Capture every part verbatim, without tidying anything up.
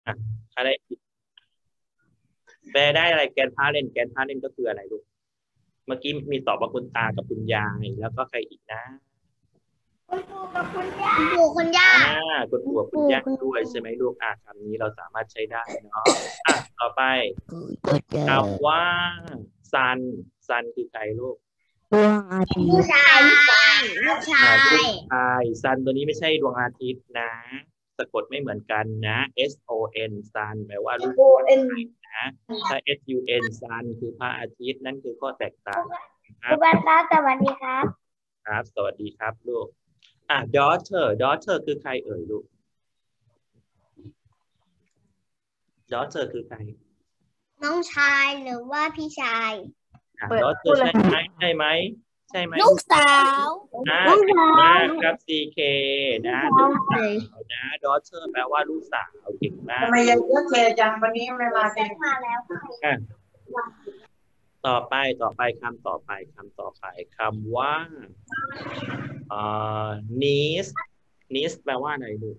อ่ะอะไรแปลได้อะไรแกนพาเรนแกนพาเรนก็คืออะไรลูกเมื่อกี้มีตอบว่าคุณตากับคุณยายแล้วก็ใครอีกนะคุณปู่กับคุณย่าคุณปู่คุณย่าอ่าคุณปู่กับคุณย่าด้วยใช่ไหมลูกอ่ะคำนี้เราสามารถใช้ได้เนาะอ่ะต่อไปคำว่าซันซันคือใครลูกดวงอาทิตผู้ย์ชายลูกชาอ่าลูกยชายซันตัวนี้ไม่ใช่ดวงอาทิตย์นะสะกดไม่เหมือนกันนะ S O N ซันแปลว่าลูกโอเอ็นนะถ้า S U N ซันคือพระอาทิตย์นั่นคือข้อแตกต่างครัคุบณป้าตาสวัสดีครับครับสวัสดีครับลูกอ่ะ daughter daughter คือใครเอ่ยลูก daughter คือใครน้องชายหรือว่าพี่ชายอ่ะ daughter ใช่ไหมใช่ไหมใช่ไหมลูกสาวอ่าลูกสาวนะครับ ซี เค นะลูกสาวนะ daughter แปลว่าลูกสาวเก่งมากทำไมยังเยอะเคจังวันนี้ไม่มาเต็มมาแล้วอ่ะต่อไปต่อไปคำต่อไปคำต่อไปคำว่าเอ่อ niece niece แปลว่าอะไรลูก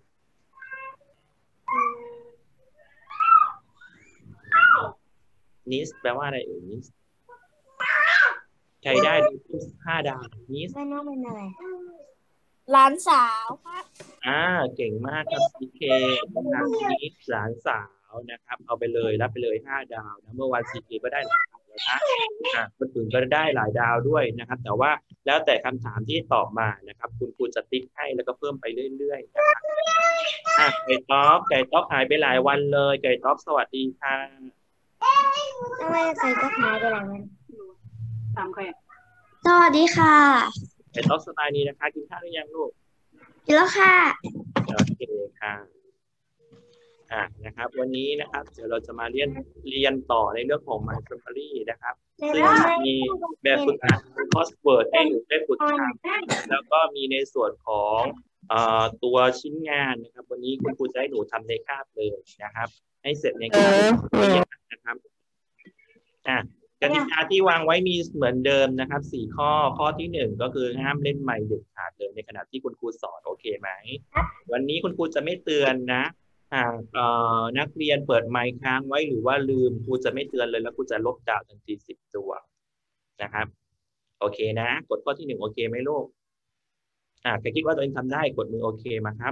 niece แปลว่าอะไรเอ่ย niece ใครได้ห้าดาว niece ไม่น้องเป็นอะไรหลานสาวครับอ่าเก่งมากครับ ซี เค นะครับนิดหลานสาวนะครับ เอาไปเลยรับไปเลยห้าดาวนะเมื่อวาน ซี เค ก็ได้หลายดาวแล้วนะอ่าคนอื่นก็ได้หลายดาวด้วยนะครับ แต่ว่าแล้วแต่คำถามที่ตอบมานะครับ คุณครูจะติ๊กให้แล้วก็เพิ่มไปเรื่อยๆนะครับอ่ะไก่ต๊อกไก่ต๊อกหายไปหลายวันเลยไก่ต๊อกสวัสดีค่ะทำไมใส่ก็หายไปหลายวันตามใครสวัสดีค่ะไก่ต๊อกสบายดีนะคะกินข้าวหรือยังลูกกินแล้วค่ะโอเคค่ะอ่ะนะครับ วันนี้นะครับเดี๋ยวเราจะมาเรียนเรียนต่อในเรื่องของ My Family นะครับซึ่งมีแบบฝึกหัด crossword ให้หนูได้ฝึกทำแล้วก็มีในส่วนของเอ่อตัวชิ้นงานนะครับ วันนี้คุณครูจะให้หนูทำในคาบเลยนะครับ ให้เสร็จในคาบนะครับอ่ะกติกาที่วางไว้มีเหมือนเดิมนะครับสี่ข้อข้อที่หนึ่งก็คือห้ามเล่นไมค์เด็ดขาดเลยในขณะที่คุณครูสอนโอเคไหมวันนี้คุณครูจะไม่เตือนนะหากเอ่อนักเรียนเปิดไมค์ค้างไว้หรือว่าลืมครูจะไม่เตือนเลยแล้วครูจะลบดาวทันทีสิบตัวนะครับโอเคนะกดข้อที่หนึ่งโอเคไหมลูกอ่าใครคิดว่าตัวเองทำได้กดมือโอเคมาครับ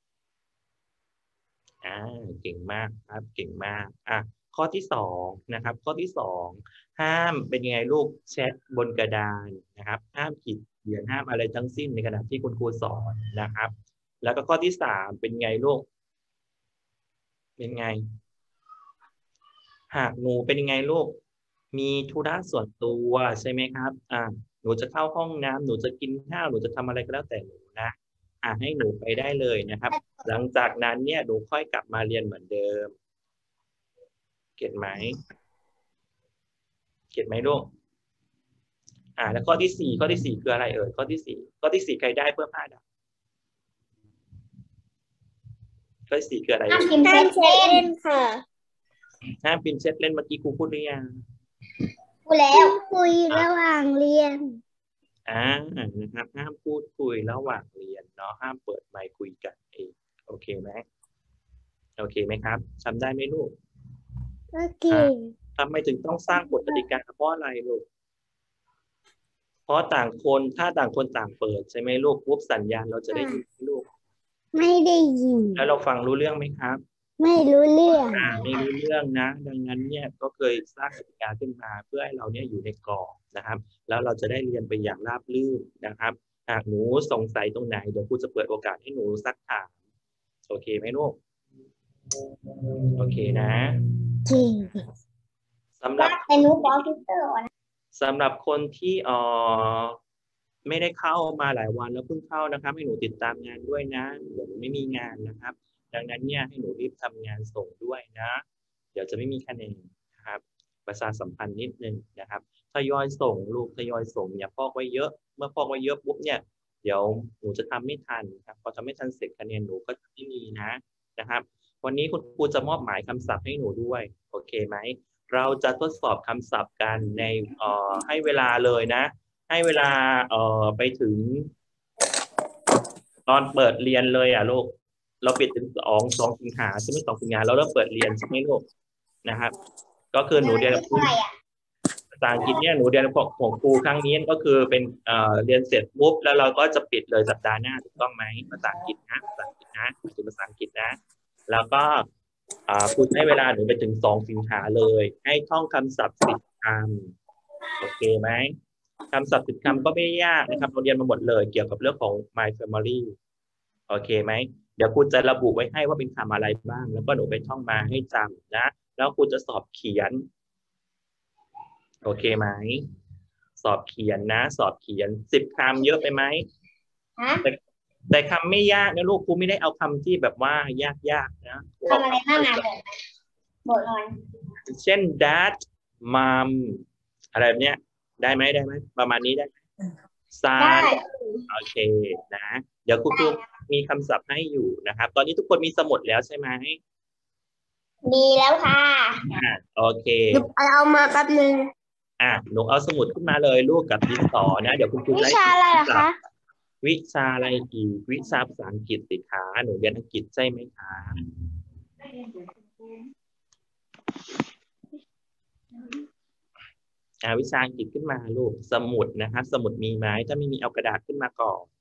อ่าเก่งมากครับเก่งมากอ่ะข้อที่สองนะครับข้อที่สองห้ามเป็นยังไงลูกแชทบนกระดานนะครับห้ามขีดเขียนห้ามอะไรทั้งสิ้นในขณะที่คุณครูสอนนะครับแล้วก็ข้อที่สามเป็นไงลูกเป็นไงหากหนูเป็นยังไงลูกมีธุระส่วนตัวใช่ไหมครับอ่าหนูจะเข้าห้องน้ำหนูจะกินข้าวหนูจะทำอะไรก็แล้วแต่หนูนะอ่าให้หนูไปได้เลยนะครับ หลังจากนั้นเนี่ยหนูค่อยกลับมาเรียนเหมือนเดิมเก็ตไหมเก็ตไหมลูกอ่าแล้วข้อที่สี่ข้อที่สี่คืออะไรเอ่ยข้อที่สี่ข้อที่สี่ใครได้เพิ่มห้าดาวข้อที่สี่คืออะไรห้ามพิมพ์เล่นค่ะห้ามพิมพ์แชทเล่นเมื่อกี้ครูพูดหรือยังพูดแล้วคุยระหว่างเรียนอ่านะครับห้ามพูดคุยระหว่างเรียนเนาะห้ามเปิดไมค์คุยกันเองโอเคไหมโอเคไหมครับทำได้ไหมลูกโอเคทำไมถึงต้องสร้างกฎกติกาเพราะอะไรลูกเพราะต่างคนถ้าต่างคนต่างเปิดใช่ไหมลูกปุ๊บสัญญาณเราจะได้ยินลูกไม่ได้ยินแล้วเราฟังรู้เรื่องไหมครับไม่รู้เรื่องอ่าไม่รู้เรื่องนะ ดังนั้นเนี่ยก็เคยสร้างกติกาขึ้นมาเพื่อให้เราเนี่ยอยู่ในกรอบนะครับ แล้วเราจะได้เรียนไปอย่างราบรื่นนะครับหากหนูสงสัยตรงไหนเดี๋ยวครูจะเปิดโอกาสให้หนูซักถามโอเคไหมลูกโอเคนะจริงสำหรับเป็นนูบอลทูเตอร์นะสำหรับคนที่เอ่อไม่ได้เข้ามาหลายวันแล้วเพิ่งเข้านะครับให้หนูติดตามงานด้วยนะเดี๋ยวไม่มีงานนะครับ ดังนั้นเนี่ยให้หนูรีบทำงานส่งด้วยนะ เดี๋ยวจะไม่มีคะแนนนะครับประชาสัมพันธ์นิดนึงนะครับทยอยส่งลูกทยอยส่งอย่าพอกไว้เยอะเมื่อพอกไว้เยอะปุ๊บเนี่ยเดี๋ยวหนูจะทำไม่ทันครับพอทำไม่ทันเสร็จคะแนนหนูก็จะไม่มีนะนะครับ วันนี้คุณครูจะมอบหมายคำศัพท์ให้หนูด้วยโอเคไหมเราจะทดสอบคำศัพท์กันในเอ่อให้เวลาเลยนะ ให้เวลาเอ่อไปถึง ตอนเปิดเรียนเลยอ่ะลูกเราปิดถึงสองสองสิงหาใช่ไหมสองสิงหาเราเริ่มเปิดเรียนใช่ไหมลูกนะครับ ก็คือหนูเรียนภาษาอังกฤษเนี่ยหนูเรียนของของครูครั้งนี้ก็คือเป็นเอ่อเรียนเสร็จปุ๊บแล้วเราก็จะปิดเลยสัปดาห์หน้าถูกต้องไหมภาษาอังกฤษนะภาษาอังกฤษนะคือภาษาอังกฤษนะแล้วก็อ่าคุณให้เวลาหนูไปถึงสองสิงหาเลยให้ท่องคำศัพท์สิบคำโอเคไหมคำศัพท์สิบคำก็ไม่ยากนะครับเราเรียนมาหมดเลยเกี่ยวกับเรื่องของ My Family โอเคไหมเดี๋ยวคุณจะระบุไว้ให้ว่าเป็นคำอะไรบ้างแล้วก็หนูไปท่องมาให้จำนะแล้วคุณจะสอบเขียนโอเคไหมสอบเขียนนะสอบเขียนสิบคำเยอะไปไหมแต่แต่คำไม่ยากนะลูกครูไม่ได้เอาคำที่แบบว่ายากๆนะทำอะไรบ้างอ่ะบทนอนเช่น dad mom อะไรแบบเนี้ยได้ไหมได้ไหมประมาณนี้ได้ไหม son โอเคนะเดี๋ยวครูครูมีคำศัพท์ให้อยู่นะครับตอนนี้ทุกคนมีสมุดแล้วใช่ไหมมีแล้วค่ะอ่าโอเคเอามาแป๊บนึงอ่ะหนูเอาสมุดขึ้นมาเลยลูกกับดินสอนะเดี๋ยวคุณครูวิชาอะไรอะคะวิชาอะไรอีกวิชาภาษาอังกฤษสิคะหนูเรียนอังกฤษใช่ไหมคะอ่าวิชาอังกฤษขึ้นมาลูกสมุดนะครับสมุดมีไหมถ้าไม่มีเอากระดาษขึ้นมาก่อน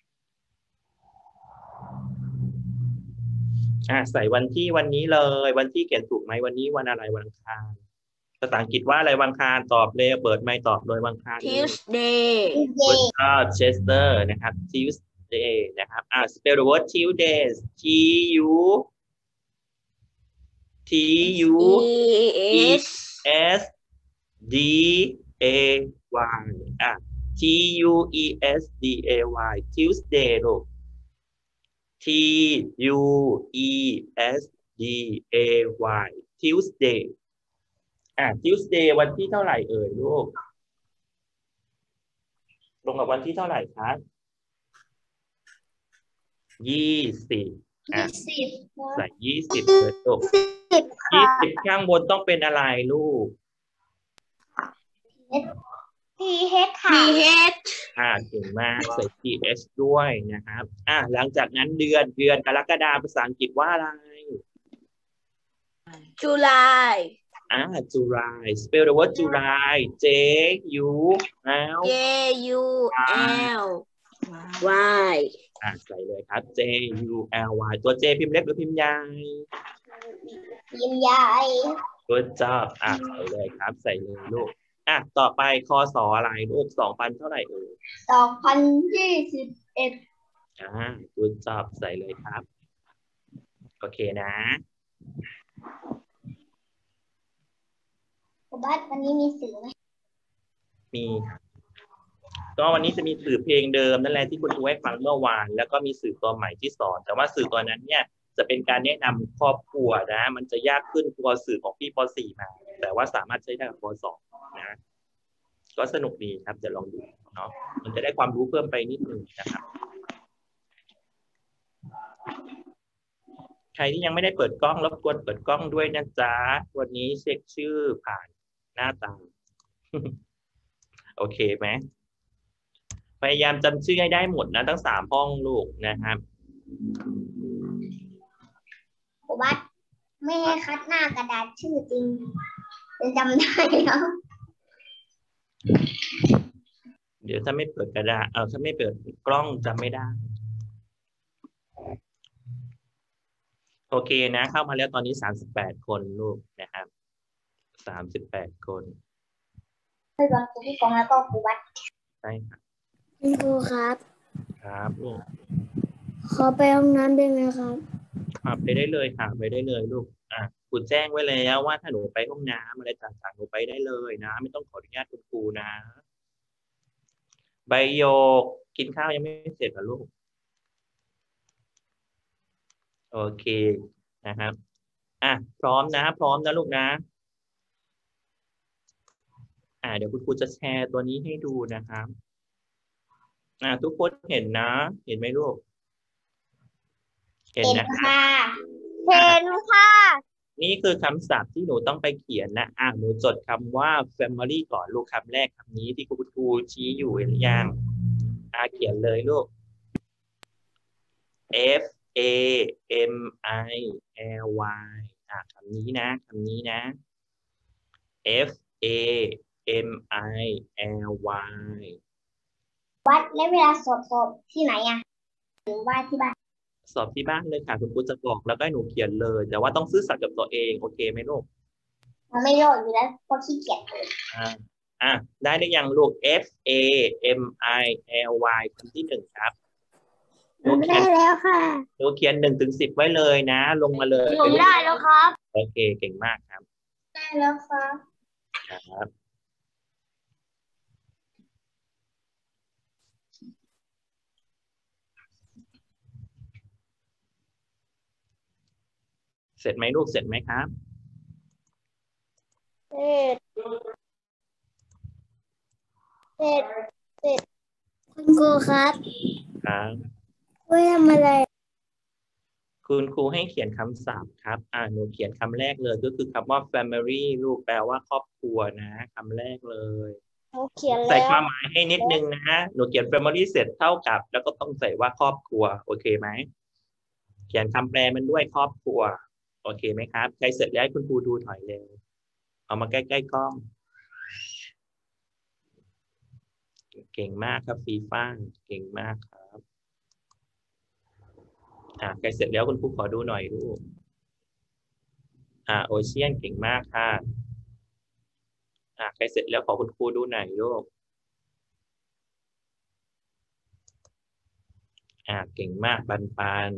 อ่าใส่วันที่วันนี้เลยวันที่เขียนถูกไหมวันนี้วันอะไรวันอังคารภาษาอังกฤษว่าอะไรวันอังคารตอบเลยเปิดไม่ตอบโดยวันอังคาร Tuesday ก็เชสเตอร์นะครับ Tuesday นะครับอ่า spell the word Tuesday T U T U E S D A Y อ่ะ T U E S D A Y Tuesday ลูก T U E S D A Y Tuesday อ่ะ Tuesday วันที่เท่าไหร่เอ่ยลูกตรงกับวันที่เท่าไหร่คะยี่สิบอ่ะใส่ยี่สิบเลยลูกยี่สิบข้างบนต้องเป็นอะไรลูก T H ค่ะ T H อ่าเก่งมากใส่ T H ด้วยนะครับอ่ะหลังจากนั้นเดือนเดือนกรกฎาคมภาษาอังกฤษว่าอะไร July อ่า July spell the word July J U L J U L Y อ่าใส่เลยครับ J U L Y ตัว J พิมพ์เล็กหรือพิมพ์ใหญ่พิมพ์ใหญ่ Good job อ่าใส่เลยครับใส่เลยลูกอ่ะต่อไปคศอะไรลูกสองพันเท่าไหร่เอ่ยสองพันยี่สิบเอ็ดอ่า Good job ใส่เลยครับโอเคนะบ้านวันนี้มีสื่อไหมมีก็วันนี้จะมีสื่อเพลงเดิมนั่นแหละที่คุณครูให้ฟังเมื่อวานแล้วก็มีสื่อตัวใหม่ที่สอนแต่ว่าสื่อตัวนั้นเนี่ยจะเป็นการแนะนำครอบครัวนะมันจะยากขึ้นตัวสื่อของพี่ป .สี่ มาแต่ว่าสามารถใช้ได้กับป .สอง นะก็สนุกดีครับจะลองดูเนาะมันจะได้ความรู้เพิ่มไปนิดนึงนะครับใครที่ยังไม่ได้เปิดกล้องรบกวนเปิดกล้องด้วยนะจ๊ะวันนี้เช็คชื่อผ่านหน้าตา โอเคไหมพยายามจำชื่อให้ได้หมดนะทั้งสามห้องลูกนะครับครูบัสไม่ให้คัดหน้ากระดาษชื่อจริงจะจำได้แล้วเดี๋ยวถ้าไม่เปิดกระดาษเออถ้าไม่เปิดกล้องจำไม่ได้โอเคนะเข้ามาแล้วตอนนี้สามสิบแปดคนลูกนะครับสามสิบแปดคนให้บังคับพี่กองแล้วก็ครูบัสใช่ครับคุณครูครับครับลูกขอไปห้องน้ำได้ไหมครับครับไปได้เลยค่ะไปได้เลยลูกอ่ะคุณแจ้งไว้แล้วว่าถ้าหนูไปห้องน้ำอะไรต่างๆหนูไปได้เลยนะไม่ต้องขออนุญาตคุณครูนะใบโยกกินข้าวยังไม่เสร็จเหรอลูกโอเคนะครับอ่ะพร้อมนะพร้อมนะลูกนะอ่ะเดี๋ยวคุณครูจะแชร์ตัวนี้ให้ดูนะครับอ่ะทุกคนเห็นนะเห็นไหมลูกเห็นนะคะเห็นค่ะนี่คือคำศัพท์ที่หนูต้องไปเขียนนะอ่ะหนูจดคำว่า family ก่อนลูกคำแรกคำนี้ที่คุณครูชี้อยู่หรือยังอ่ะเขียนเลยลูก F A M I L Y อ่ะคำนี้นะคำนี้นะ F A M I L Y วัดและเวลาสอบสอบที่ไหนอ่ะหรือว่าที่บ้านสอบที่บ้านเลยค่ะคุณครูจะบอกแล้วก็ให้หนูเขียนเลยแต่ว่าต้องซื่อสัตย์กับตัวเองโอเคไหมลูกเราไม่โลดอยู่แล้วเพราะขี้เกียจอ่าอ่ะได้หรือยังลูก F A M I L Y คำที่หนึ่งครับหนูเขียได้นแล้วค่ะหนูเขียนหนึ่งถึงสิบไว้เลยนะ ลงมาเลยผมได้แล้วครับโอเคเก่งมากครับได้แล้วครับครับเสร็จไหมลูกเสร็จไหมครับเสร็จเสร็จเสร็จคุณครูครับครับว่าทำอะไรคุณครูให้เขียนคำศัพท์ครับอ่าหนูเขียนคำแรกเลยก็คือคำว่า family ลูกแปลว่าครอบครัวนะคำแรกเลยเราเขียนใส่แล้วความหมายให้นิดนึงนะหนูเขียน family เสร็จเท่ากับ แล้วก็ต้องใส่ว่าครอบครัวโอเคไหมเขียนคำแปลมันด้วยครอบครัวโอเคไหมครับใครเสร็จแล้วให้คุณครูดูถอยเร็วเอามาใกล้ๆกล้องเก่งมากครับฟีฟ้างเก่งมากครับอ่าใครเสร็จแล้วคุณครูขอดูหน่อยลูกอ่าโอเชียนเก่งมากค่ะอ่าใครเสร็จแล้วขอคุณครูดูหน่อยลูกอ่าเก่งมากปันปัน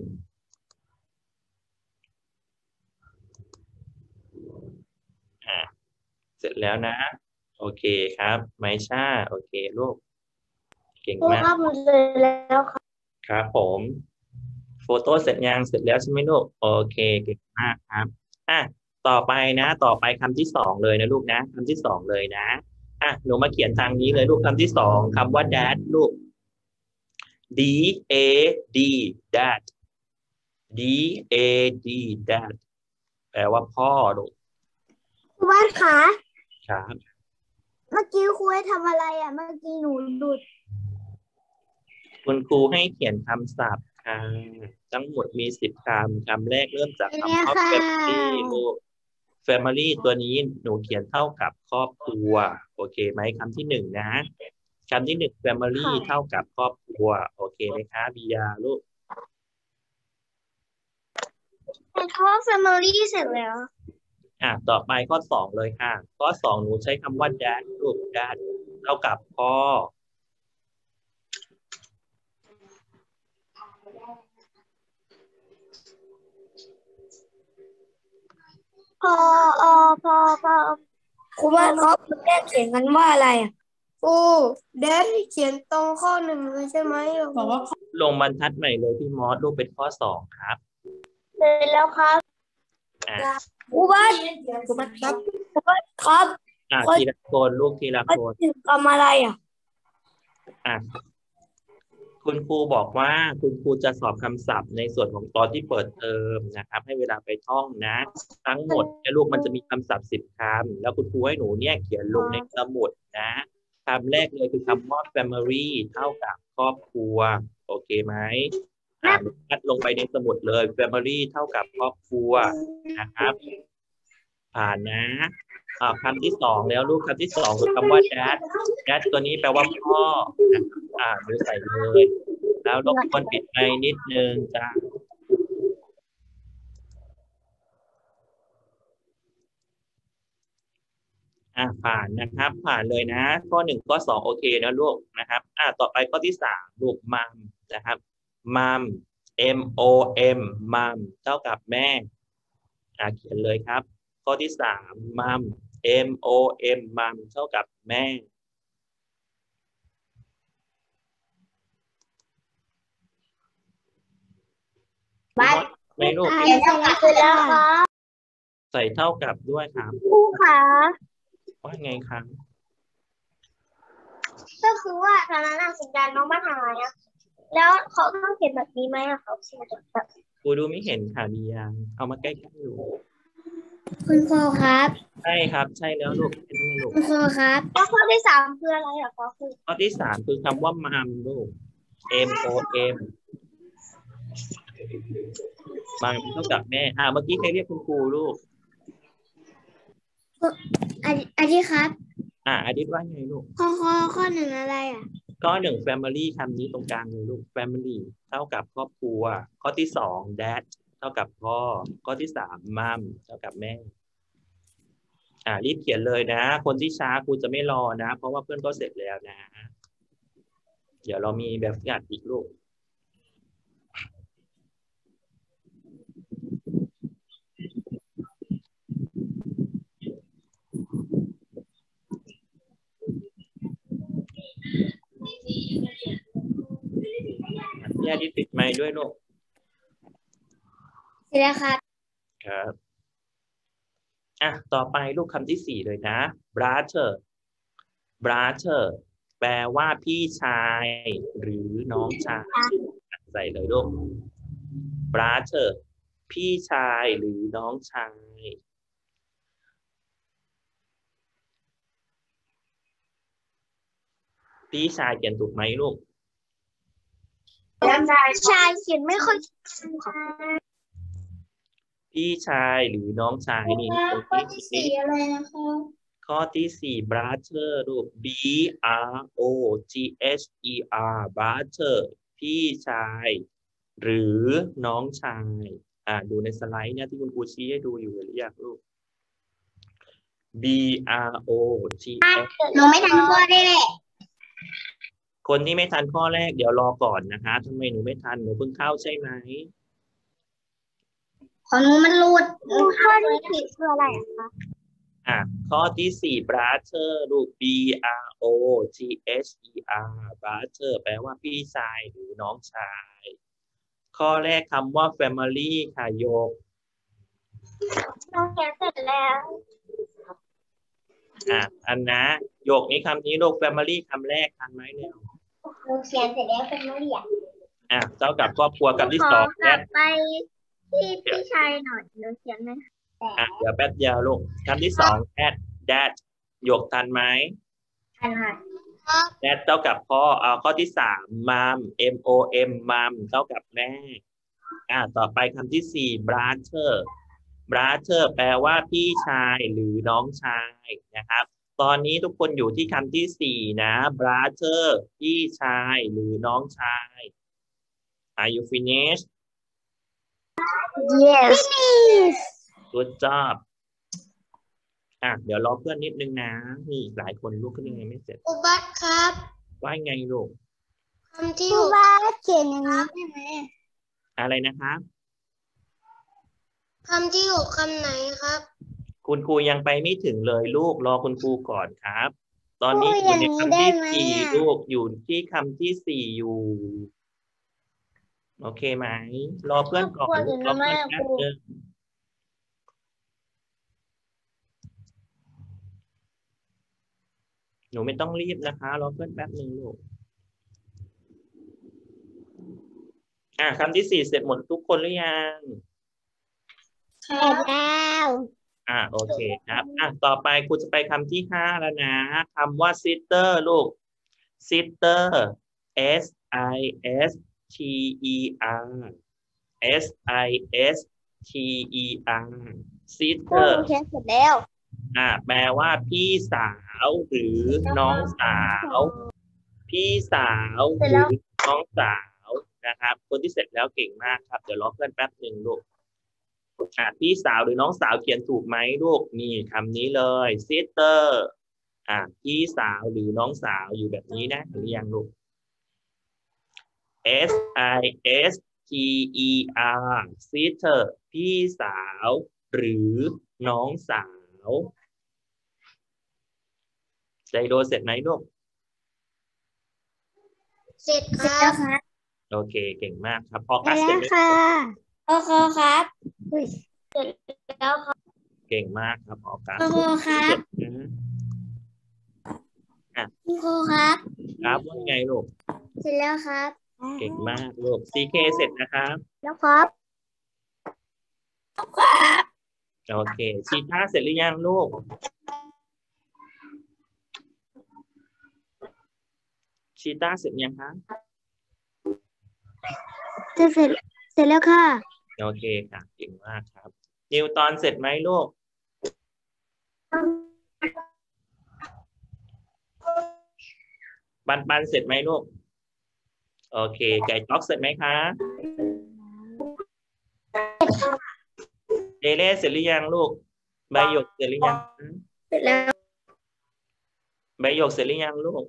อ่าเสร็จแล้วนะโอเคครับไมช่าโอเคลูกเก่งมากครับมันเสร็จแล้วครับครับผมโฟโต้เสร็จยังเสร็จแล้วใช่ไหมลูกโอเคเก่งมากครับอ่ะต่อไปนะต่อไปคำที่สองเลยนะลูกนะคำที่สองเลยนะอ่ะหนูมาเขียนทางนี้เลยลูกคำที่สองคำว่า dad ลูก D A D dad D A D dad แปลว่าพ่อลูกครูบ้านคะครับเมื่อกี้ครูให้ทำอะไรอ่ะ เมื่อกี้หนูดูดคุณครูให้เขียนคำศัพท์ค่ะทั้งหมดมีสิบคำคำแรกเริ่มจากคำว่า family ลูก family ตัวนี้หนูเขียนเท่ากับครอบครัวโอเคไหมคำที่หนึ่งนะคำที่หนึ่ง family เท่ากับครอบครัวโอเคไหมคะบิยาลูกแต่เขา family เสร็จแล้วอ่ะต่อไปข้อสองเลยค่ะข้อสองหนูใช้คำว่า dad ลูก dad เท่ากับพ่อพออพอพอครูบ้านครับแก้เขียนกันว่าอะไรอ่ะครูเดนเขียนตรงข้อหนึ่งเลยใช่ไหมบอกว่าลงบรรทัดใหม่เลยพี่มอสลูกเป็นข้อสองครับเสร็จแล้วครับอ่ะครูบ้านครูบ้านครับครูบ้านครับอ่ะทีละคนลูกทีละข้อคนหนึ่งทำอะไรอ่ะอ่ะคุณครูบอกว่าคุณครูจะสอบคำศัพท์ในส่วนของตอนที่เปิดเทอมนะครับ ให้เวลาไปท่องนะ ทั้งหมดเนี่ยลูกมันจะมีคำศัพท์สิบคำแล้วคุณครูให้หนูเนี่ยเขียนลงในสมุดนะคำแรกเลยคือคำว่า family เท่ากับครอบครัวโอเคไหมอ่านคัดลงไปในสมุดเลย family เท่ากับครอบครัวนะครับ ผ่านนะอ่าคำที่สองแล้วลูกคำที่สองคือคำว่า dad dad ตัวนี้แปลว่าพ่อนะครับอ่าหนูใส่เลยแล้วรบกวนปิดไมค์นิดนึงจ้าอ่าผ่านนะครับ ผ่านเลยนะข้อหนึ่งข้อสองโอเคนะลูกนะครับอ่าต่อไปข้อที่สามลูกมัมนะครับมัม M O M มัมเท่ากับแม่อ่าเขียนเลยครับข้อที่สามมัม M O M มัมเท่ากับแม่บ้านไม่ลูกเสร็จแล้วครับใส่เท่ากับด้วยครับครูขาว่าไงครับก็คือว่าตอนนั้นสัญญาณน้องมาหายอะแล้วเขาต้องเขียนแบบนี้ไหมอะเขาเขียนแบบครูดูไม่เห็นค่ะมียังเอามาใกล้ๆอยู่คุณครูครับใช่ครับ ใช่แล้วลูกใช่แล้วลูกคุณครูครับแล้วข้อที่สามคืออะไรอะคะครูข้อที่สามคือคำว่ามัมลูก M O M มัมเท่ากับแม่อ่าเมื่อกี้ใครเรียกคุณครูลูกอันอันนี้ครับอ่าอดิตว่าไงลูกข้อข้อข้อหนึ่งอะไรอ่ะข้อหนึ่ง family คำนี้ตรงกลางเลยลูก family เท่ากับครอบครัวข้อที่สอง dad เท่ากับพ่อข้อที่สาม mom เท่ากับแม่อ่ารีบเขียนเลยนะ คนที่ช้าครูจะไม่รอนะเพราะว่าเพื่อนก็เสร็จแล้วนะ เดี๋ยวเรามีแบบฝึกหัดอีกลูกพี่อาทิตย์ติดไมค์ด้วยลูกเสร็จแล้วครับครับอ่ะต่อไปลูกคำที่สี่เลยนะ brother brother แปลว่าพี่ชายหรือน้องชายใส่เลยลูก brother พี่ชายหรือน้องชายพี่ชายเขียนถูกไหมลูกชายเขียนไม่ค่อยพี่ชายหรือน้องชายนี่ตรงที่สี่อะไรนะคะข้อที่สี่ brother ลูก b r o g h e r brother พี่ชายหรือน้องชายอ่าดูในสไลด์เนี่ยที่คุณครูชี้ให้ดูอยู่หรือยังลูก b r o g h หนูไม่ทันข้อได้เลยคนที่ไม่ทันข้อแรกเดี๋ยวรอก่อนนะคะทำไมหนูไม่ทันหนูเพิ่งเข้าใช่ไหมของหนูมันหลุดข้อที่สี่คืออะไรคะอ่ะข้อที่สี่ brother ลูก b r o g h e r brother แปลว่าพี่ชายหรือน้องชาย ข้อแรกคำว่า family ค่ะโยกน้องเขียนเสร็จแล้วอ่ะอันนะโยกนี้คำนี้ลูก family คำแรกทันไหมเนี่ยหนูเขียนเสร็จแล้วเป็นมะเรียอ่ะเท่ากับครอบครัวคำที่สองกแดลัดบไปที่พี่ชายหน่อยหนูเขียนไหมอ่ะเดี๋ยวแป๊บเดียวลูกคำที่สอง dad dad โยกทันไหมทันค่ะ dad เท่ากับพ่อเอาข้อที่สาม mom m o m mom เท่ากับแม่อ่ะต่อไปคำที่สี่ brother brother แปลว่าพี่ชายหรือน้องชายนะครับตอนนี้ทุกคนอยู่ที่คำที่สี่นะ brother พี่ชายหรือน้องชาย Are you finished yes Good job อ่ะเดี๋ยวรอเพื่อนนิดนึงนะมีอีกหลายคนลูกขึ้นยังไงไม่เสร็จอุบัติครับว่าไงลูกคำที่อุบัติเขียนอย่างนี้ได้ไหมอะไรนะครับคำที่หกคำไหนครับคุณครูยังไปไม่ถึงเลยลูกรอคุณครูก่อนครับ ตอนนี้อยู่ในคำที่สี่ลูกอยู่ที่คำที่สี่อยู่โอเคไหมรอเพื่อนก่อนลูกรอเพื่อนแป๊บนึงหนูไม่ต้องรีบนะคะรอเพื่อนแป๊บนึงลูกอ่ะคำที่สี่เสร็จหมดทุกคนหรือยังเสร็จแล้วอ่าโอเคครับอ่ะต่อไปครูจะไปคำที่ห้าแล้วนะคำว่า sister ลูก sister s i s t e r s i s t e r ครู sister เขียนเสร็จแล้วอ่าแปลว่าพี่สาวหรือน้องสาวพี่สาวหรือน้องสาวนะครับคนที่เสร็จแล้วเก่งมากครับเดี๋ยวรอเพื่อนแป๊บหนึ่งลูกอ่ะพี่สาวหรือน้องสาวเขียนถูกไหมลูกนี่คำนี้เลย sister อ่ะพี่สาวหรือน้องสาวอยู่แบบนี้นะหรือยังลูก s i s t e r sister พี่สาวหรือน้องสาวใจโดเสร็จไหมลูกเสร็จแล้วครับโอเคเก่งมากครับพอเสร็คัจสเสร็แล้จวไหมค่ะโอเคครับเสร็จแล้วครับเก่งมากครับพอคัสโอเคครับนะครูครับครับว่าไงลูกเสร็จแล้วครับเก่งมากลูก ซี เค เสร็จนะครับแล้วครับโอเคชีต้าเสร็จหรือยังลูกชีต้าเสร็จยังคะเสร็จเสร็จแล้วค่ะโอเคค่ะเก่งมากครับนิวตอนเสร็จไหมลูกปันปันเสร็จไหมลูกโอเคไก่ต๊อกเสร็จไหมคะเจเล่เสร็จหรือยังลูกใบหยกเสร็จหรือยังเสร็จแล้วใบหยกเสร็จหรือยังลูก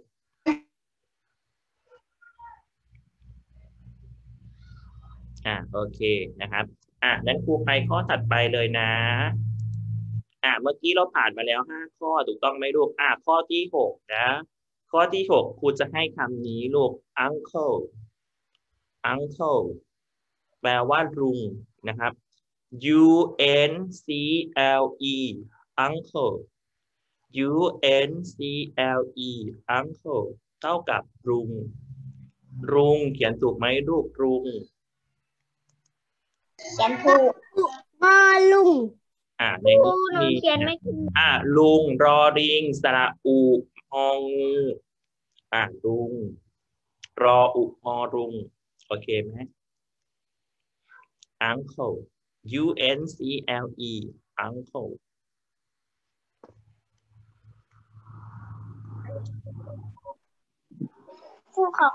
อ่ะโอเคนะครับอ่ะนั้นครูไปข้อถัดไปเลยนะอ่ะเมื่อกี้เราผ่านมาแล้วห้าข้อถูกต้องไหมลูกอ่ะข้อที่หกนะข้อที่หกครูจะให้คำนี้ลูก uncle uncle แปลว่าลุงนะครับ u n c l e uncle u n c l e uncle เท่ากับลุงลุงเขียนถูกไหมลูกลุงเขียนถูกมาลุงอ่าในนี้มีเขียนไม่ถูกอ่าลุงรอริงสระอูฮองูอ่าลุงรออุฮอรุงโอเคไหม uncle u n c l e uncle ครูครับ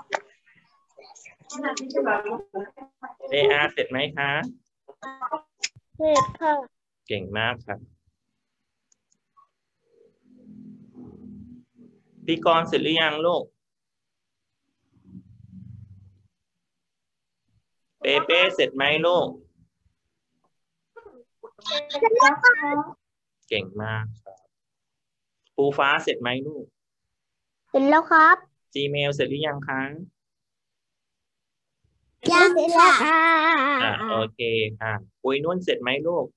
เออาเสร็จไหมคะเสร็จค่ะเก่งมากครับพี่กรณ์เสร็จหรือยังลูกเปเป้เสร็จไหมลูกเสร็จแล้วค่ะเก่งมากครับปูฟ้าเสร็จไหมลูกเสร็จแล้วครับ Gmail เสร็จหรือยังคะยังเสร็จแล้วค่ะอ่าโอเคค่ะปุยนุ่นเสร็จไหมลูก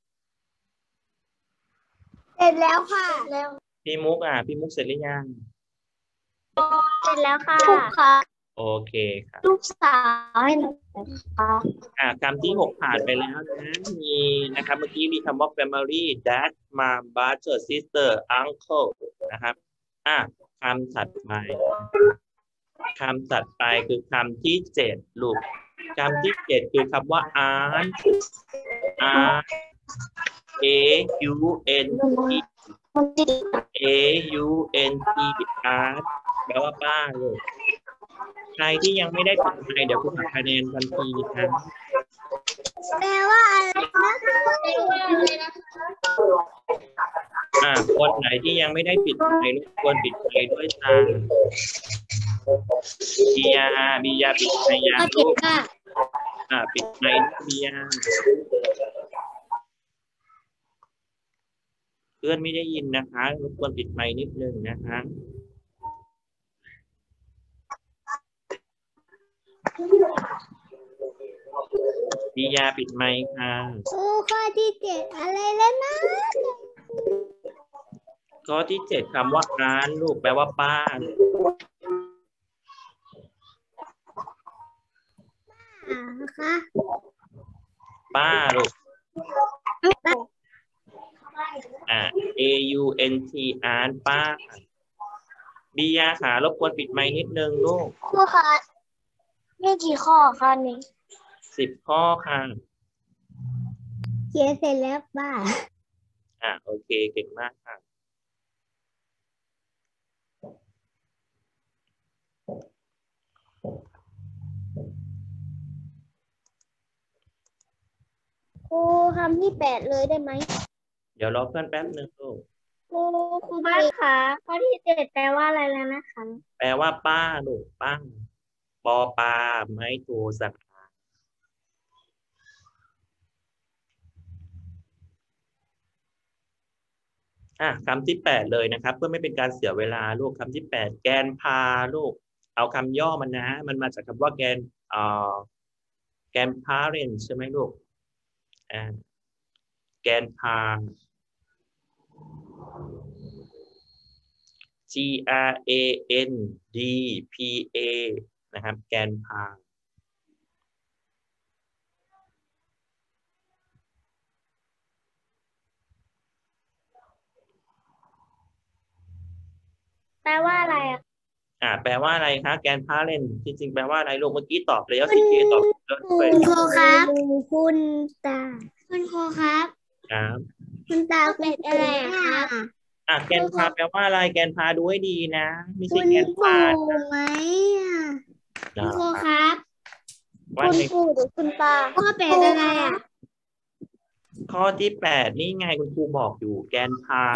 เสร็จแล้วค่ะแล้วพี่มุกอ่ะพี่มุกเสร็จหรือยังเสร็จแล้วค่ะถูกค่ะโอเคครับลูกสาวให้หนูค่ะอ่าคำที่หกผ่านไปแล้วนะมีนะครับเมื่อกี้มีคำว่า family dad mom brother sister uncle นะครับอ่ะคำถัดไปคำถัดไปคือคำที่เจ็ดลูกคำที่เจ็ดคือคำว่า aunt aunt a u n t a u n t aunt แปลว่าป้าลูกใครที่ยังไม่ได้ปิดไมค์เดี๋ยวคุณหักคะแนนทันทีนะแปลว่าอะไรนะอ่าคนไหนที่ยังไม่ได้ปิดไมค์รบกวนปิดไมค์ด้วยจ้าบียาบียาปิดไมค์ยังลูกอ่าปิดไมค์นะบียาเพื่อนไม่ได้ยินนะคะรบกวนปิดไมค์นิดนึงนะคะบียาปิดไมค์ค่ะโอ้ข้อที่เจ็ดอะไรแล้วนะข้อที่เจ็ดคำว่าอานลูกแปลว่าป้าอ่าค่ะป้าลูกอ่า a u n t อานป้าบียาขารบกวนปิดไมค์นิดนึงลูกครูคะนี่กี่ข้อคะนี่สิบข้อค่ะเขียนเสร็จแล้วป้าอ่าโอเคเก่งมากค่ะครูคำที่แปดเลยได้ไหมเดี๋ยวรอเพื่อนแป๊บนึงลูกครูครูบ้านคะข้อที่เจ็ดแปลว่าอะไรแล้วนะคะแปลว่าป้าลูกปั้งปอปลาไม้โทสระอ่ะคำที่แปดเลยนะครับเพื่อไม่เป็นการเสียเวลาลูกคำที่แปดแกนพาลูกเอาคำย่อมันนะ มันมาจากคำว่าแกนเอ่อแกนพาเรนใช่ไหมลูกอ่าแกนพา G R A N D P A นะครับแกนพาแปลว่าอะไรอ่ะอ่าแปลว่าอะไรคะแกนพาเรนที่จริงแปลว่าอะไรลูกเมื่อกี้ตอบแล้วซีเจตอบเลิศคุไปณครูครับคุณตาคุณครูครับครับคุณตาเป็นอะไรครับอ่ะแกนพาแปลว่าอะไรแกนพาดูให้ดีนะไม่ใช่คุณแกนพาปู่ไหมอ่ะคุณครูนะครับว่าคุณไงปู่หรือคุณตาข้อแปดอะไรอ่ะข้อที่แปดนี่ไงคุณครูบอกอยู่แกนพา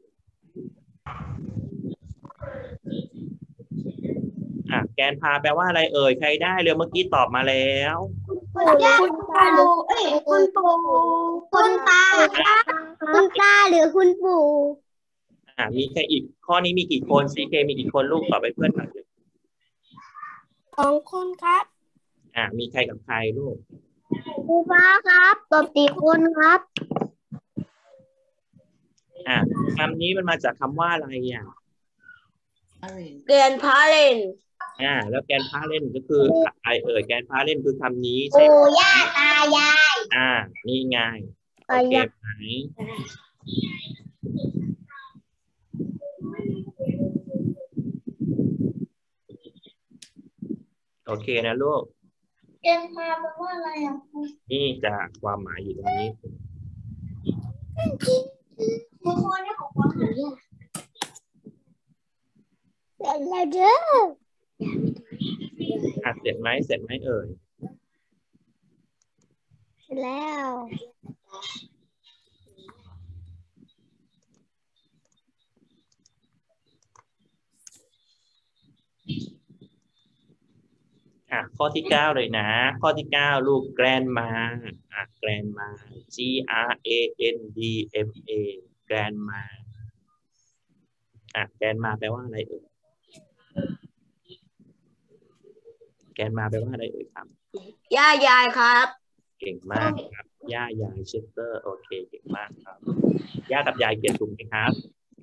อ่ะแกนพาแปลว่าอะไรเอ่ยใครได้เร็วเมื่อกี้ตอบมาแล้วปู่หรือคุณตาเอ้ยคุณปู่คุณตาคุณตาหรือคุณปู่อ่ะมีใครอีกข้อนี้มีกี่คนซีเคมีกี่คนลูกตอบไปเพื่อนหน่อยสองคนครับอ่ะมีใครกับใครลูกครูฟ้าครับตบตีคนครับอ่ะคำนี้มันมาจากคำว่าอะไรอ่ะแกนพาเลนอ่าแล้วแกนพาเล่นก็คืออะไรเอ่ยแกนพาเล่นคือคำนี้ใช่ปู่ไหมย่าตายายอ่านี่ไงโอเคไหมโอเคนะลูกเกมพาแปลว่าอะไรอ่ะนี่จะความหมายอยู่ตรงนี้ครูคนนี้ของความหมายเสร็จแล้วเด้ออ่ะเสร็จไหมเสร็จไหมเอ่ยเสร็จแล้วอ่ะข้อที่เก้าเลยนะ ข้อที่เก้าลูกแกรนมาอ่ะแกรนมา G R A N D M A แกรนมาอ่ะแกรนมาแปลว่าอะไรเอ่ยแกรนมาแปลว่าอะไรเอ่ยครับย่ายายครับเก่งมากครับ ย่ายายเชสเตอร์ โอเค เก่งมากครับ ย่ากับยายเขียนถูกไหมครับ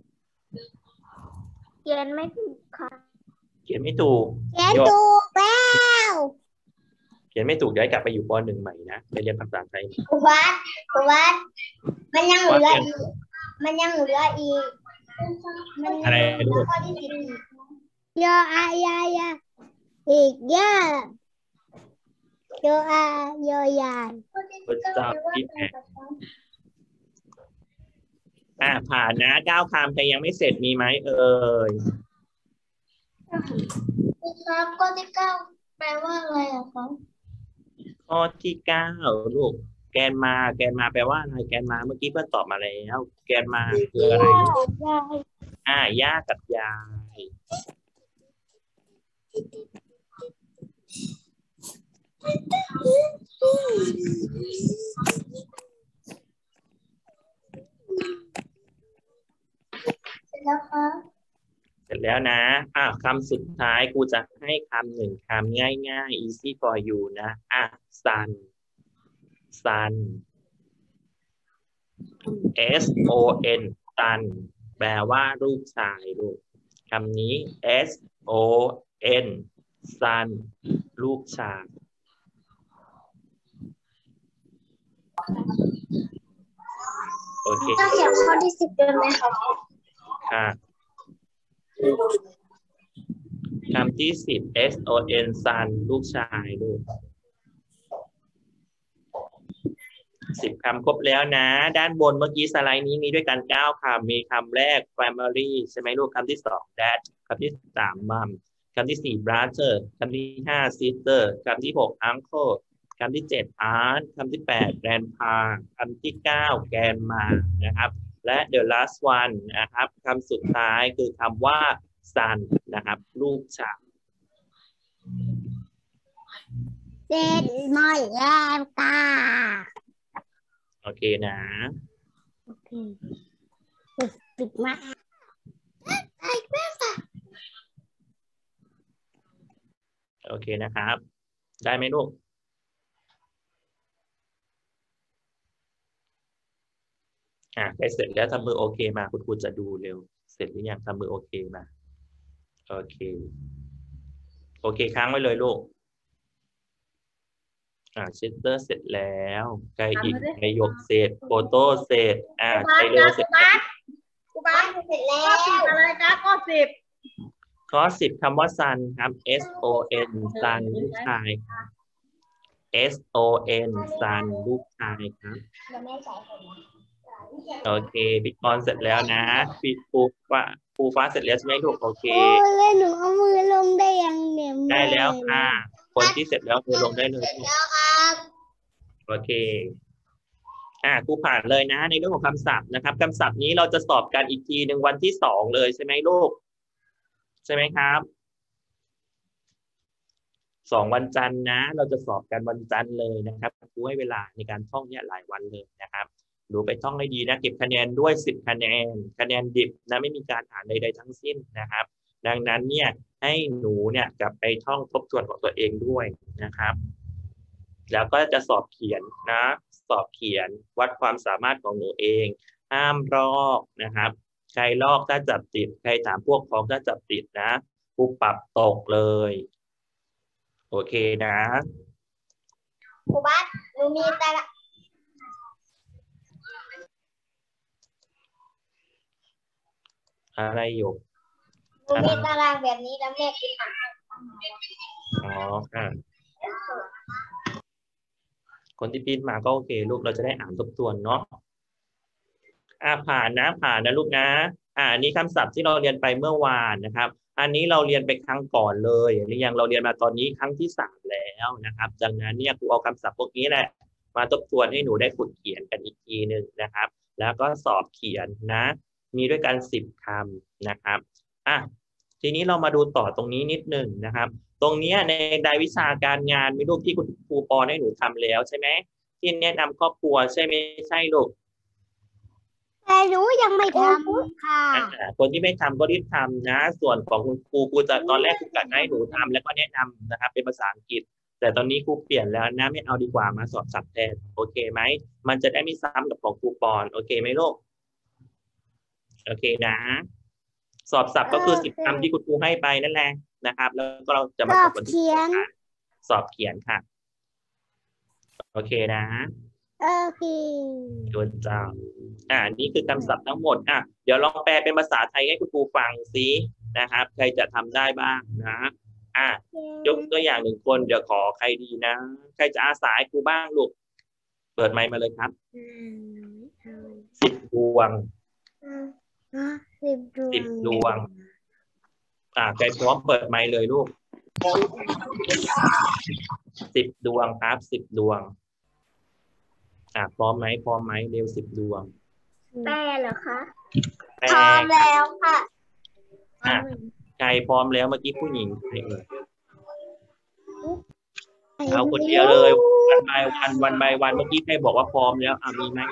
เขียนไม่ถูกค่ะเขียนไม่ถูกเขียนถูกแล้วเขียนไม่ถูกย้ายกลับไปอยู่ปหนึ่งใหม่นะไปเรียนภาษาไทยครูวัดครูวัดมันยังเหลืออีก มันยังเหลืออีก มันอะไรลูกข้อที่สิบอีกยออายายาอีกย่ายออายอยานพระเจ้าที่แปดอ่าผ่านนะเก้าคำใครยังไม่เสร็จมีไหมเอ่ยครับข้อที่เก้าแปลว่าอะไรอ่ะครับข้อที่เก้าลูกแกนมาแกนมาแปลว่าอะไรแกนมาเมื่อกี้เพื่อนตอบมาแล้ว แกนมาคืออะไรลูกยายอ่าย่ากับยายเสร็จแล้วครับเสร็จแล้วนะอ่ะคำสุดท้ายกูจะให้คำหนึ่งคำง่ายๆ easy for you นะอ่ะ sun sun S O N sun แปลว่าลูกชายลูกคำนี้ S O N sun ลูกชายโอเคต้องเขียนข้อที่สิบด้วยไหมครับค่ะคำที่สิบ S O N son ลูกชายลูกสิบคำครบแล้วนะ ด้านบนเมื่อกี้สไลด์นี้มีด้วยกันเก้าคำมีคำแรก family ใช่ไหมลูกคำที่สอง dad คำที่สาม mom คำที่สี่ brother คำที่ห้า sister คำที่หก uncle คำที่เจ็ด aunt คำที่แปด grandpa คำที่เก้า grandma นะครับและ the last one นะครับคำสุดท้ายคือคำว่า son นะครับลูกชายเจ็ดไม่แล้วตาโอเคนะโอเคปิดมาไอ้แม่ค่ะโอเคนะครับ ได้ไหมลูกอ่ะใครเสร็จแล้วทำมือโอเคมาคุณครูจะดูเร็วเสร็จหรือยังทำมือโอเคมาโอเคโอเคค้างไว้เลยลูกอ่าเชสเตอร์เสร็จแล้วใครอีกใครยกเสร็จโฟโต้เสร็จอ่าใครเร็วเสร็จครูบ้านเสร็จแล้วอะไรคะข้อสิบข้อสิบคำว่า sun ครับ S O N sun ลูกชาย S O N sun ลูกชายครับโอเคพี่กรณ์เสร็จแล้วนะพี่ปูฟ้าปูฟ้าเสร็จแล้วใช่ไหมลูกโอเคโอ้ยแล้วหนูเอามือลงได้ยังเนี่ยได้แล้วค่ะคนที่เสร็จแล้วคือลงได้เลยลูกโอเคอ่าครูผ่านเลยนะในเรื่องของคำศัพท์นะครับคำศัพท์นี้เราจะสอบกันอีกทีหนึ่งวันที่สองเลยใช่ไหมลูกใช่ไหมครับสองวันจันทร์นะ เราจะสอบกันวันจันทร์เลยนะครับครูให้เวลาในการท่องเนี่ยหลายวันเลยนะครับดูไปท่องให้ดีนะเก็บคะแนนด้วยสิบคะแนนคะแนนดิบนะไม่มีการอ่านใดๆทั้งสิ้นนะครับดังนั้นเนี่ยให้หนูเนี่ยกลับไปท่องทบทวนของตัวเองด้วยนะครับแล้วก็จะสอบเขียนนะสอบเขียนวัดความสามารถของหนูเองห้ามลอกนะครับใครลอกถ้าจับติดใครถามพวกพ้องถ้าจับติดนะครูปรับตกเลยโอเคนะครูบัสหนูมีตารางอะไรอยู่หนูมีตารางแบบนี้แล้วแม่กินหมาอ๋อค่ะคนที่พิมพ์มาก็โอเคลูกเราจะได้อ่านทบทวนเนาะอ่าผ่านนะผ่านนะลูกนะอ่าอันนี้คำศัพท์ที่เราเรียนไปเมื่อวานนะครับอันนี้เราเรียนไปครั้งก่อนเลยหรือยังเราเรียนมาตอนนี้ครั้งที่สามแล้วนะครับดังนั้นเนี่ยครูเอาคำศัพท์พวกนี้แหละมาทบทวนให้หนูได้ฝึกเขียนกันอีกทีหนึ่งนะครับ แล้วก็สอบเขียนนะมีด้วยกันสิบคำนะครับอ่ะทีนี้เรามาดูต่อตรงนี้นิดหนึ่งนะครับ ตรงนี้ในรายวิชาการงานมีรูปที่คุณครูปอให้หนูทำแล้วใช่ไหมที่แนะนำครอบครัวใช่ไหมใช่ลูกแต่หนูยังไม่ทำค่ะคนที่ไม่ทำก็รีบทำนะส่วนของคุณครูครูจะตอนแรกครูกะให้หนูทำแล้วก็แนะนำนะครับเป็นภาษาอังกฤษแต่ตอนนี้ครูเปลี่ยนแล้วนะไม่เอาดีกว่ามาสอบศัพท์แทนโอเคไหมมันจะได้ไม่ซ้ำกับของครูปอนโอเคไหมลูกโอเคนะสอบศัพท์ก็คือสิบคำที่คุณครูให้ไปนั่นแหละนะครับแล้วก็เราจะมาสอบกันที่สอบเขียนค่ะโอเคนะโอเคโดนจ้าอ่านี่คือคำศัพท์ทั้งหมดอ่ะเดี๋ยวลองแปลเป็นภาษาไทยให้คุณครูฟังซินะครับใครจะทำได้บ้างนะอ่ะยกตัวอย่างหนึ่งคนเดี๋ยวขอใครดีนะใครจะอาสาให้ครูบ้างลูกเปิดไมค์มาเลยครับสิบดวงสิบดวงสิบดวงอ่าใครพร้อมเปิดไมค์เลยลูกสิบดวงครับสิบดวงอ่าพร้อมไหมพร้อมไหมเร็วสิบดวงแปลเหรอคะพร้อมแล้วค่ะอ่ะใครพร้อมแล้วเมื่อกี้ผู้หญิงใครเอ่ยเอาคนเดียวเลยวันไปวันวันไปวันเมื่อกี้ใครบอกว่าพร้อมแล้วอ่ะมีไหม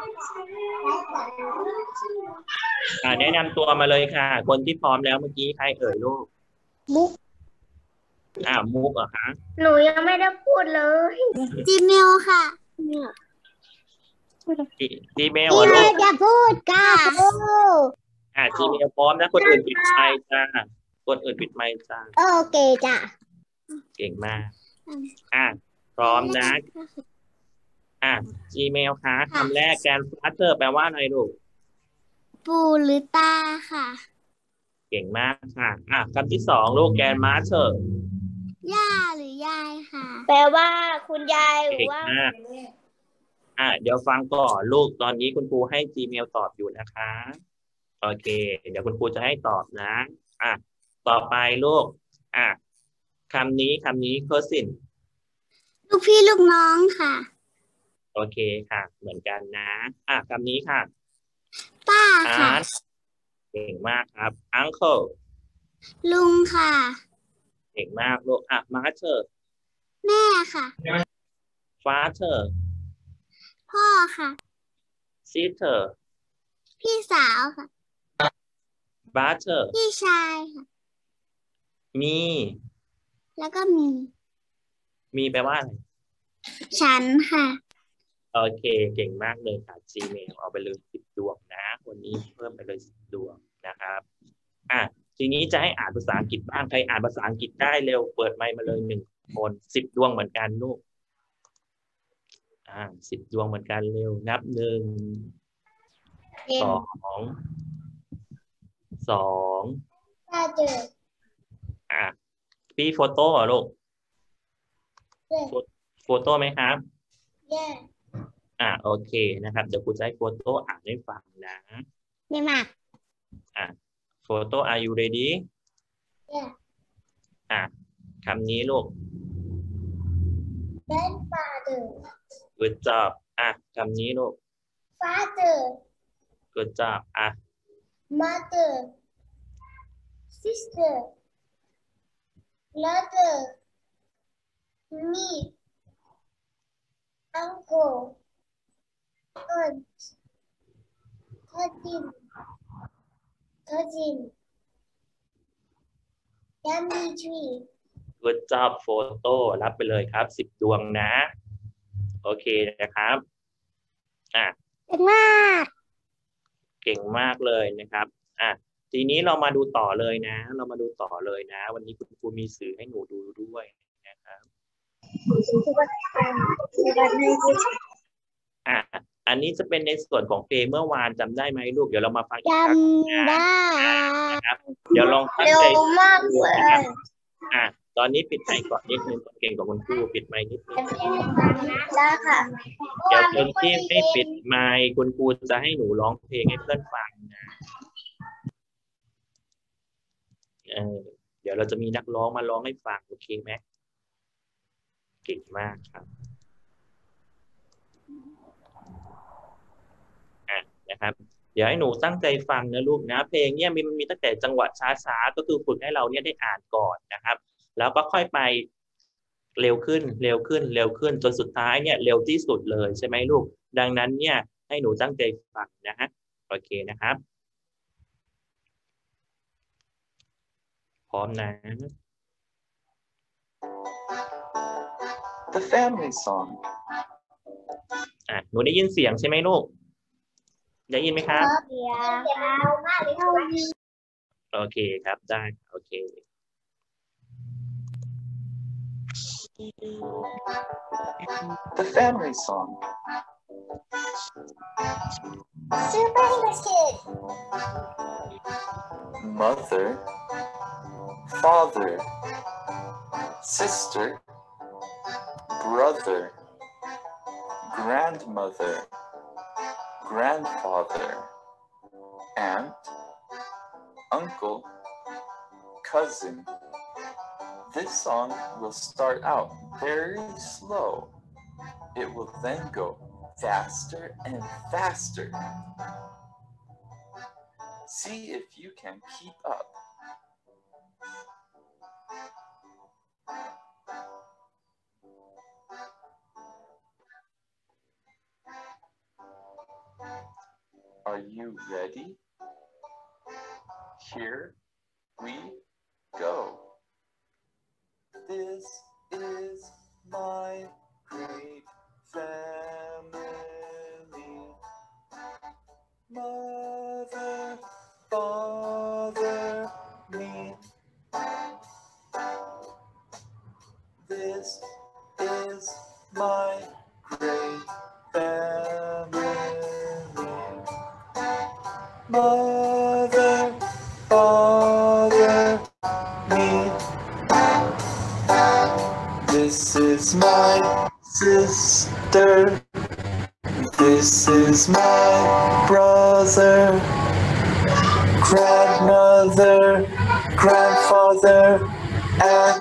อ่าแนะนำตัวมาเลยค่ะคนที่พร้อมแล้วเมื่อกี้ใครเอ่ยลูกมุกอ่ามุกเหรอคะหนูยังไม่ได้พูดเลยจีเมลค่ะจีเมลจีเมลจะพูดค่ะอ่าจีเมลพร้อมนะคนอื่นปิดไมค์จ้าคนอื่นปิดไมค์จ้าโอเคจ้ะเก่งมากอ่าพร้อมนะอ่าจีเมลค่ะคำแรกแกนฟลาสเตอร์แปลว่าอะไรลูกปู่หรือตาค่ะเก่งมากค่ะอ่ะคำที่สองลูกแกนมาสเตอร์ย่าหรือยายค่ะแปลว่าคุณยายหรือว่าอ่ะเดี๋ยวฟังก่อนลูกตอนนี้คุณครูให้ Gmail ตอบอยู่นะคะโอเคเดี๋ยวคุณครูจะให้ตอบนะอ่ะต่อไปลูกอ่ะคำนี้คำนี้ cousin ลูกพี่ลูกน้องค่ะโอเคค่ะเหมือนกันนะอ่ะคำนี้ค่ะป้าค่ะเก่งมากครับ uncle ลุงค่ะเก่งมากลูกอ่ะ mother แม่ค่ะ father พ่อค่ะ sister พี่สาวค่ะ brother พี่ชายค่ะมีแล้วก็มีมีแปลว่าอะไรฉันค่ะโอเคเก่งมากเลยค่ะ Gmail เอาไปเลยสิบดวงนะวันนี้เพิ่มไปเลยสิบดวงนะครับอ่ะทีนี้จะให้อ่านภาษาอังกฤษบ้างใครอ่านภาษาอังกฤษได้เร็วเปิดไมค์มาเลยหนึ่งคนสิบดวงเหมือนกันลูกอ่าสิบดวงเหมือนกันเร็วนับหนึ่งสองสองอ่ะพี่โฟโต้เหรอลูกโฟโต้ไหมครับ yeah อ่าโอเคนะครับเดี๋ยวครูจะให้โฟโต้อ่านให้ฟังนะไม่มากอ่ะโฟโต้ are you ready yeah อ่ะคำนี้ลูก grandfather good job อ่ะคำนี้ลูก father good job อ่ะ mother sister brother niece uncle aunt cousin cousin family tree good job โฟโต้รับไปเลยครับสิบดวงนะโอเคนะครับอ่ะเก่งมากเก่งมากเลยนะครับอ่ะทีนี้เรามาดูต่อเลยนะ เรามาดูต่อเลยนะ วันนี้คุณครูมีสื่อให้หนูดูด้วยนะครับอ่ะอันนี้จะเป็นในส่วนของเพลงเมื่อวานจำได้ไหมลูกเดี๋ยวเรามาฟังอีกครั้งจำได้นะครับเดี๋ยวลองตั้งเร็ใจวมากเลยนะครับอ่ะตอนนี้ปิดไมค์ก่อนนิดนึงเก่งกว่าคุณครูปิดไมค์นิดนึงได้ค่ะเดี๋ยวคนที่ไม่ปิดไมค์คุณครูจะให้หนูร้องเพลงให้เพื่อนฟังนะเออเดี๋ยวเราจะมีนักร้องมาร้องให้ฟังโอเคไหมเก่งมากครับอ่ะนะครับเดี๋ยวให้หนูตั้งใจฟังนะลูกนะเพลงเนี่ยมันมีตั้งแต่จังหวะช้าๆก็คือฝึกให้เราเนี่ยได้อ่านก่อนนะครับแล้วก็ค่อยไปเร็วขึ้นเร็วขึ้นเร็วขึ้นจนสุดท้ายเนี่ยเร็วที่สุดเลยใช่ไหมลูกดังนั้นเนี่ยให้หนูตั้งใจฟังนะฮะโอเคนะครับพร้อมนะ The family song อ่ะหนูได้ยินเสียงใช่ไหมลูกได้ยินไหมครับเดี๋ยวมากเลยค่ะโอเคครับได้โอเค The family song Super English Kid Mother Father Sister Brother Grandmother Grandfather Aunt Uncle Cousin. This song will start out very slow. It will then go faster and faster. See if you can keep up. Are you ready? Here we go. This is my great family. Mother, father, me. This is my great family. Mother, father, me. This is my sister. This is my brother. Grandmother, grandfather, and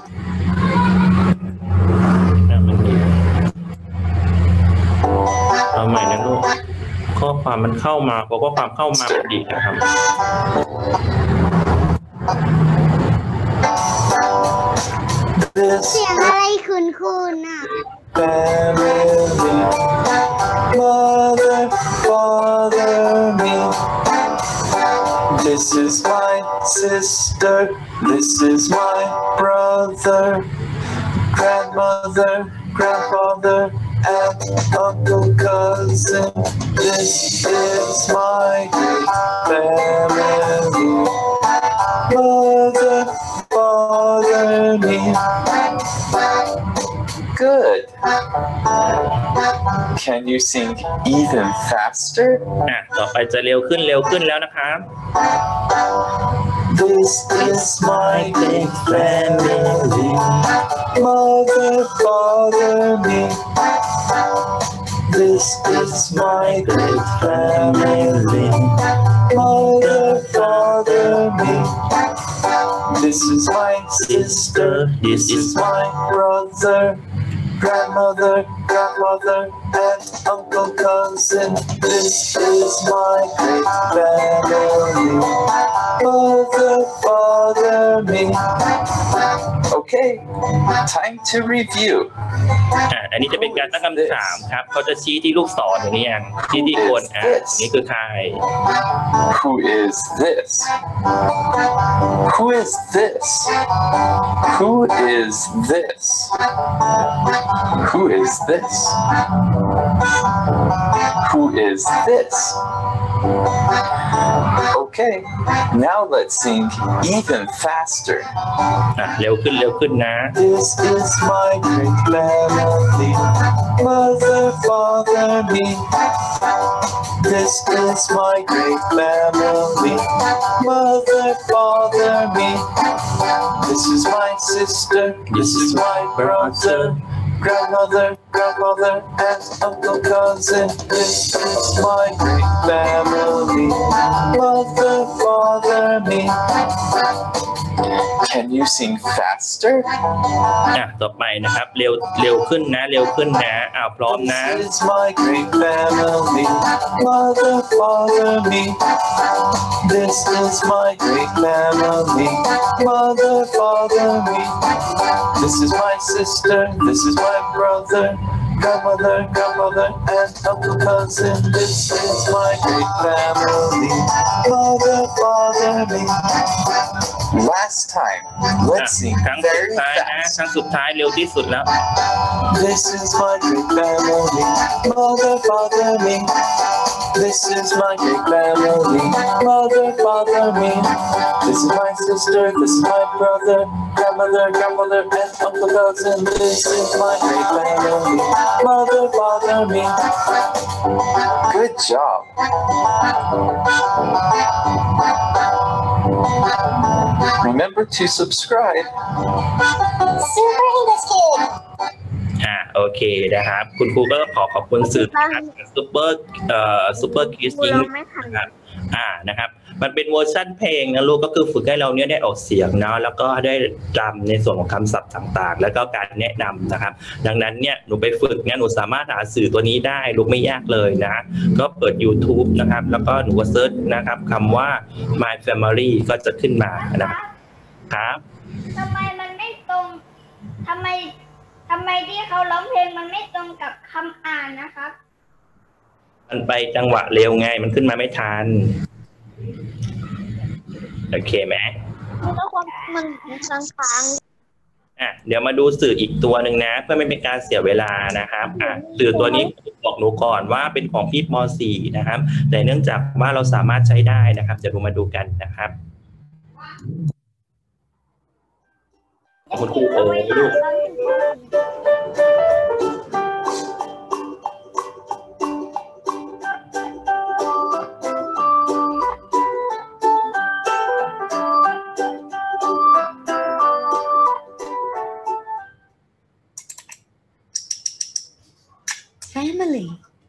เอาใหม่นะลูกข้อความมันเข้ามาเพราะข้อความเข้ามาพอดีนะครับ this เสียงอะไรคุณคุณอ่ะ family. Mother, father, me. This is my sister. This is my brother. Grandmother, grandfather, and uncle, cousin. This is my family. Mother, father, me. Good. Can you sing even faster? อ่ะต่อไปจะเร็วขึ้นเร็วขึ้นแล้วนะครับ This is my big family. Mother, father, me. This is my big family. Mother, father, me. This is my sister. This is my brother. Grandmother, grandmother, and uncle, cousin. This is my great family. Mother, father, me. Okay, time to review. อ่ะอันนี้จะเป็นการตั้งคำถามครับเขาจะชี้ที่ลูกศรอย่างนี้ยังชี้ที่คนอ่ะนี่คือใคร Who is this? Who is this? Who is this? Who is this? Who is this? Okay, now let's sing even faster. อ่ะเร็วขึ้นเร็วขึ้นนะ This is my great family. Mother, father, me. This is my great family. Mother, father, me. This is my sister. This is my brother. Grandmother, grandmother, and uncle, cousin. This is my great family. Mother, father, me. Can you sing faster? อ่ะต่อไปนะครับเร็วเร็วขึ้นนะเร็วขึ้นนะอ้าวพร้อมนะ This is my great family. Mother, father, me. This is my great family. Mother, father, me. This is my sister. This is my brother. Grandmother, grandmother, and uncle, cousin. This is my great family. Mother, father, me. Last time, อ่ะ let's sing ครั้งสุด very ท้ายนะ fast. ครั้งสุดท้ายเร็วที่สุดแล้ว This is my great family. Mother, father, me. This is my great family. Mother, father, me. This is my sister. This is my brother. Grandmother, grandmother, and uncle, cousin. This is my great family. Mother, father, me. Good job. Remember to subscribe. Super English Kid อ่าโอเคนะครับคุณครูก็ขอขอบคุณสื่อซูเปอร์เอ่อซูเปอร์คิสติ้งนะครับอ่านะครับมันเป็นเวอร์ชันเพลงนะลูกก็คือฝึกให้เราเนี้ยได้ออกเสียงเนาะแล้วก็ได้จำในส่วนของคำศัพท์ต่างๆแล้วก็การแนะนำนะครับดังนั้นเนี่ยหนูไปฝึกเนี่ยหนูสามารถหาสื่อตัวนี้ได้ลูกไม่ยากเลยนะก็เปิด YouTube นะครับแล้วก็หนูก็เซิร์ชนะครับคำว่า My Family ก็จะขึ้นมานะครับทำไมมันไม่ตรงทำไมทำไมที่เขาร้องเพลงมันไม่ตรงกับคำอ่านนะครับมันไปจังหวะเร็วไงมันขึ้นมาไม่ทันโอเคไหมมันก็ความมันค้างค้างอ่ะเดี๋ยวมาดูสื่ออีกตัวหนึ่งนะเพื่อไม่เป็นการเสียเวลานะครับอ่ะสื่อตัวนี้บอกหนูก่อนว่าเป็นของพี่ม.สี่ นะครับแต่เนื่องจากว่าเราสามารถใช้ได้นะครับเดี๋ยวเรามาดูกันนะครับคุณครูโอ้ลูก Family.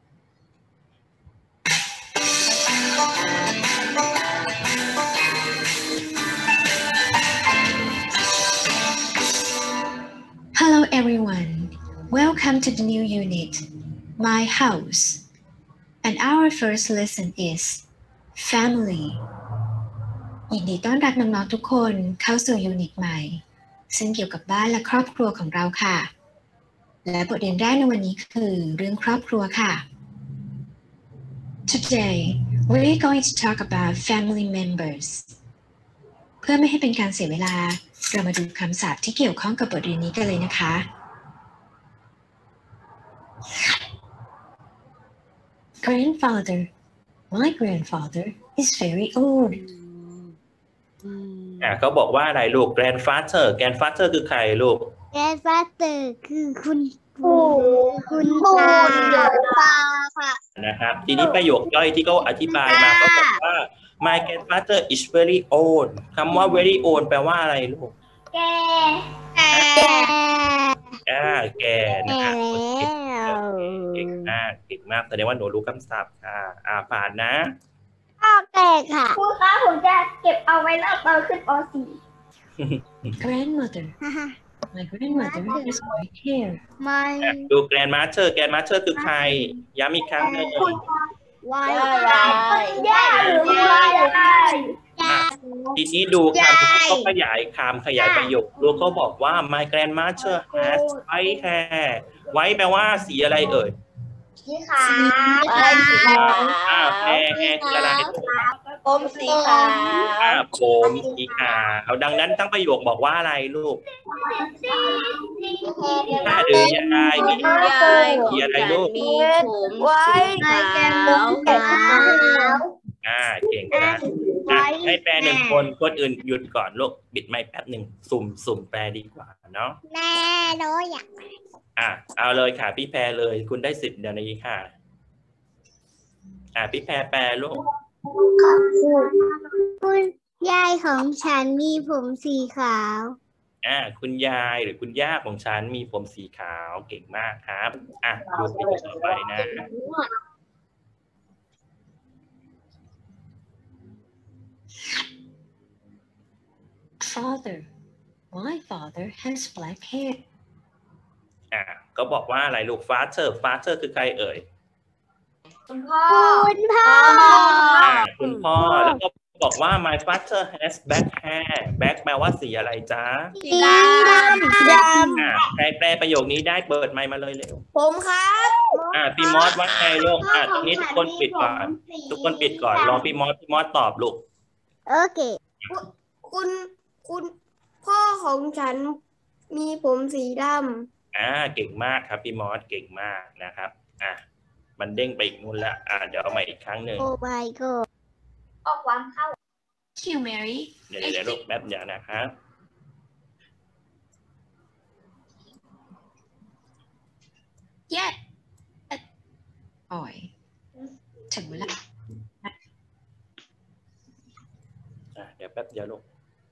Hello everyone. Welcome to the new unit, My House. And our first lesson is Family. ยินดีต้อนรับน้องๆทุกคนเข้าสู่ยูนิตใหม่ซึ่งเกี่ยวกับบ้านและครอบครัวของเราค่ะและบทเรียนแรกในวันนี้คือเรื่องครอบครัวค่ะ Today we're going to talk about family members เพื่อไม่ให้เป็นการเสียเวลาเรามาดูคำศัพท์ที่เกี่ยวข้องกับบทเรียนนี้กันเลยนะคะ Grandfather My grandfather is very old อ่ะเขาบอกว่าอะไรลูก grandfather grandfather คือใครลูก Grandfather คือคุณปู่คุณตาตาค่ะนะครับทีนี้ประโยคย่อยที่เขาอธิบายมาก็บอกว่า My grandfather is very old คำว่า very old แปลว่าอะไรลูกแกอ่าแก่นะครับเก่งมากเก่งมากแสดงว่าหนูรู้คำศัพท์ค่ะอ่าผ่านนะครูคะผมจะเก็บเอาไว้แล้วตอนขึ้นป .สี่ Grandmother. My grandmother has white hair. ดูแกรนมาสเตอร์แกรนมาสเตอร์คือใครย้ำอีกครั้งหนึ่งยายยายย่าหรือว่ายายทีนี้ดูคำก็ขยายคำขยายประโยคลูกก็บอกว่า my grandmother has white hair white แปลว่าสีอะไรเอ่ยสีขาวสีขาวอ่าแฮร์แฮร์คืออะไรผมสีขาวอ่าผมสีขาวดังนั้นทั้งประโยคบอกว่าอะไรลูกแม่หรือยายมียายมีอะไรลูกมีผมสีขาวอ่าเก่งนะอ่ะให้แปลหนึ่งคนคนอื่นหยุดก่อนลูกปิดไมค์แป๊บหนึ่งสุ่มสุ่มแปลดีกว่าเนาะแม่หนูอยากอ่ะเอาเลยค่ะพี่แพรเลยคุณได้สิบเดี๋ยวนี้ค่ะอ่ะพี่แพรแปลลูกคุณยายของฉันมีผมสีขาวอ่าคุณยายหรือคุณย่าของฉันมีผมสีขาวเก่งมากครับอ่ะดูไปต่อไปนะ Father. My father has black hair. อ่าก็บอกว่าอะไรลูก father father คือใครเอ่ยคุณพ่อคุณพ่ออ่าคุณพ่อแล้วก็บอกว่า my father has black hair black แปลว่าสีอะไรจ๊ะสีดำดอ่าใครแปลประโยคนี้ได้เปิดไมค์มาเลยเร็วำผมครับอ่าพี่มอสว่าไงลูกอ่าตรงนี้ทุกคนปิดก่อนทุกคนปิดก่อนรอพี่มอสพี่มอสตอบลูกโอเคคุณคุณพ่อของฉันมีผมสีดอ่าเก่งมากครับพี่มอสเก่งมากนะครับอ่ะมันเด้งไปอีกนู่นแล้วอ่าเดี๋ยวเอาใหม่อีกครั้งหนึ่งโอ้ my god ออกความเข้า Thank you, Mary. เดี๋ยวเดี๋ยวลูกแป๊บเดียวนะครับ Yeah. โอ้ยถึงเวลาอ่ะเดี๋ยวแป๊บเดียวลูก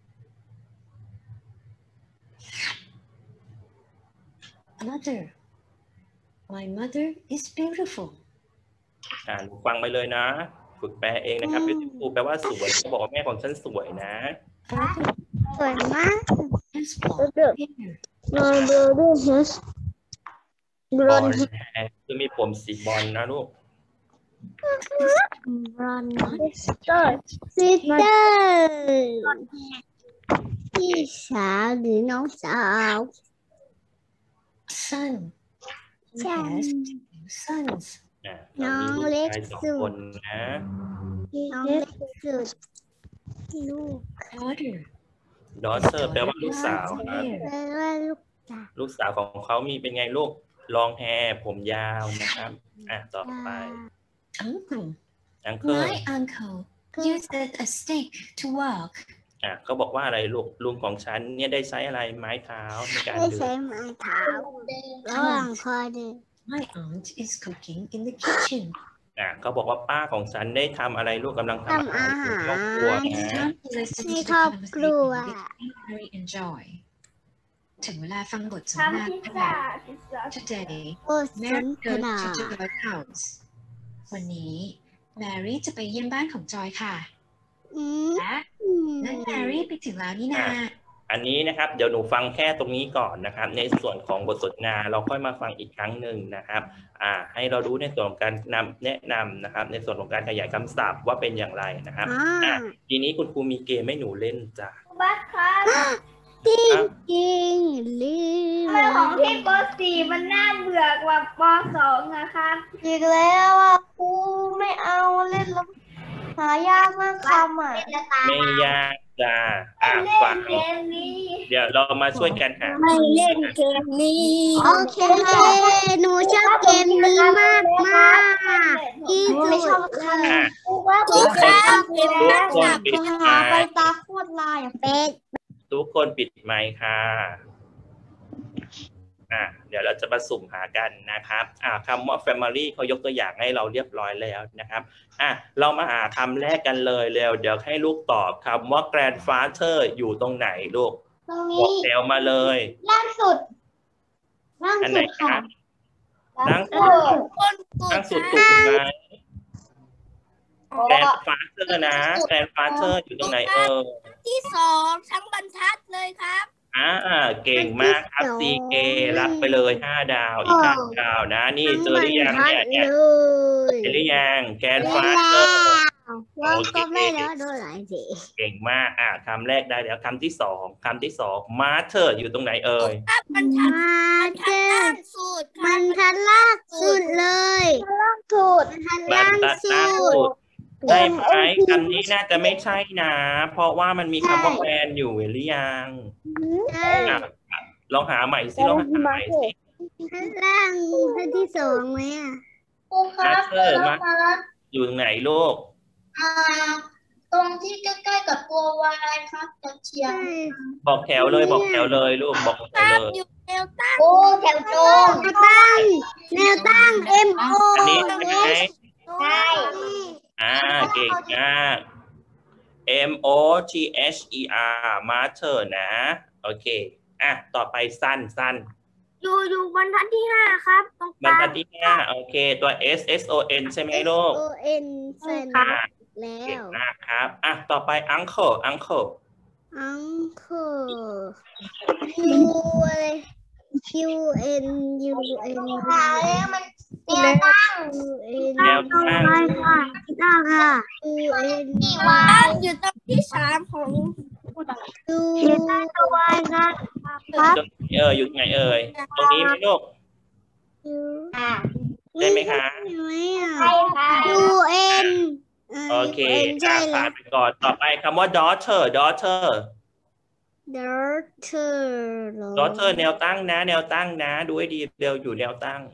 Mother. My mother is beautiful. อ่าหนูฟังไปเลยนะฝึกแปลเองนะครับเป็นครูแปลว่าสวยเขาบอกว่าแม่ของฉันสวยนะ Father สวยมาก has blonde hair. My brother has บอลคือมีผมสีบอลนะลูก blonde My sister has sister พี่สาวหรือน้องสาว son. He has two sons. อ่ะน้องมีเล็กชายสองสุดคนนะน้องเล็กสุดลูก Daughter. ดอเตอร์แปลว่าลูกสาวครับ Hair. แปลว่าลูกลูกสาวของเขามีเป็นไงลูกลองแฮร์ผมยาวนะครับอ่ะต่อไป Uncle. อังเคิล My uncle uses a stick to walk. อ่ะเขาบอกว่าอะไรลูกลุงของฉันเนี่ยได้ใช้อะไรไม้เท้าในการได้เดิใช้นไม้เท้าระหว่างคอเดิน My aunt is cooking in the kitchen. อ่ะเขาบอกว่าป้าของฉันได้ทำอะไรลูกกำลังทำอาหารในครอบครัวนะ Time to listen to ใน the ครอบครัว conversation which we very enjoy. ถึงเวลาฟังบทสนทนาทำพิซค่ะซ่า Today, บทสน Mary ท goes นา to Joy's house. วันนี้ Mary จะไปเยี่ยมบ้านของจอยค่ะอืมและนั่น Mary ไปถึงแล้วนี่นาอันนี้นะครับเดี๋ยวหนูฟังแค่ตรงนี้ก่อนนะครับในส่วนของบทสนทนาเราค่อยมาฟังอีกครั้งหนึ่งนะครับอ่าให้เรารู้ในส่วนของการนำแนะนำนะครับในส่วนของการขยายคำศัพท์ว่าเป็นอย่างไรนะครับอ่าอ่ะทีนี้คุณครูมีเกมให้หนูเล่นจ้ะบัสครับอ่ะจริงลืมทำไมของพี่ป .สี่ มันน่าเบื่อกว่าป .สอง อะครับอีกแล้วอ่ะครูไม่เอาเล่นแล้วหายากมากคำอ่ะไม่ยากจ้ะอ่ะเล่ฟันงเกมนี้เดี๋ยวเรามาช่วยกันหาไม่เล่นเกมนี้โอเคหนูชอบเกมนี้มากมากที่สุดไม่ชอบเลค่ะยอ่ะทุกคนเกมทุนักกคนจับปิดหาไมไปค์ตาโคตรลายอ่ะเป็ดทุกคนปิดไมค์ค่ะอ่ะเดี๋ยวเราจะมาสุ่มหากันนะครับอ่ะคำว่า family เขายกตัวอย่างให้เราเรียบร้อยแล้วนะครับอ่ะเรามาหาคำแรกกันเลยเร็วเดี๋ยวให้ลูกตอบคำว่า grandfather อยู่ตรงไหนลูกตรงบนี้อกแถวมาเลยล่างสุดล่างอันไหนสุดครัค่ะบล่างสุดคนกูล่างสุดถูกไหม grandfather นะ grandfather อยู่ตรงไหนเออที่สองทั้งบรรทัดเลยครับอ่าเก่งมากครับ ซี เค รับไปเลยห้าดาวอีกห้าดาวนะนี่เจอหรือยังเนี่ยเนี่ยเจอหรือยังแกนฟาสเตอร์โอเคเก่งมากอ่ะคำแรกได้แล้วคำที่สองคำที่สองมาเธออยู่ตรงไหนเอ่ยครับบรรทัดบรรทัดล่างสุดครับมันทันลากสุดเลยล่างสุดทันบรล่าร งทัดสุล่าดสุดใช่ไหมคำนี้น่าจะไม่ใช่นะ เพราะว่ามันมีคำว่าแฟนอยู่หรือยังใช่อ่ะลองหาใหม่สิลองหาใหม่สิทันล่างทันที่สองไหมอ่ะครูครับเออมา อยู่ตรงไหนลูกอ่าตรงที่ใกล้ๆกับตัววายครับจะเชียใช่งบอกแถวเลยบอกแถวเลยลูกบอกแถวตั้งเลยอยู่แนวตั้งโอ้แถวตรงแนวตั้งแนวตั้ง M O อันนี้ใช่ไหมใช่อ่าเก่งมาก M O T H E R master นะ โอเคอ่ะต่อไปสั้นสั้นอยู่อยู่บรรทัดที่ห้าครับตรงกบรรลางทัดที่ห้าโอเคตัว S S O N ใช่ไหมลูก O N ใส่อ่าแล้เก่งวมากครับอ่ะต่อไป uncle uncle Uncle U อะไร Q N U N หาแล้วมันแนวตั้ง U N แนวตั้งตั้งค่ะ U N ที่วาตั้ยงอยู่ตรงที่สามของ U วายครับตรงไหนเอ่ยอยู่ตรงไหนเอ่ยตรงนี้ไหมลูก U อ่าได้ไหมคะใช่ไหมอ่ะใช่ค่ะ U N โอเค U N ใช่อ่ะแล้ผ่าวนไปก่อนต่อไปคำว่า daughter daughter Daughter เหรอ daughter แนวตั้งนะ แนวตั้งนะ ดูให้ดีเร็วอยู่แนวตั้ง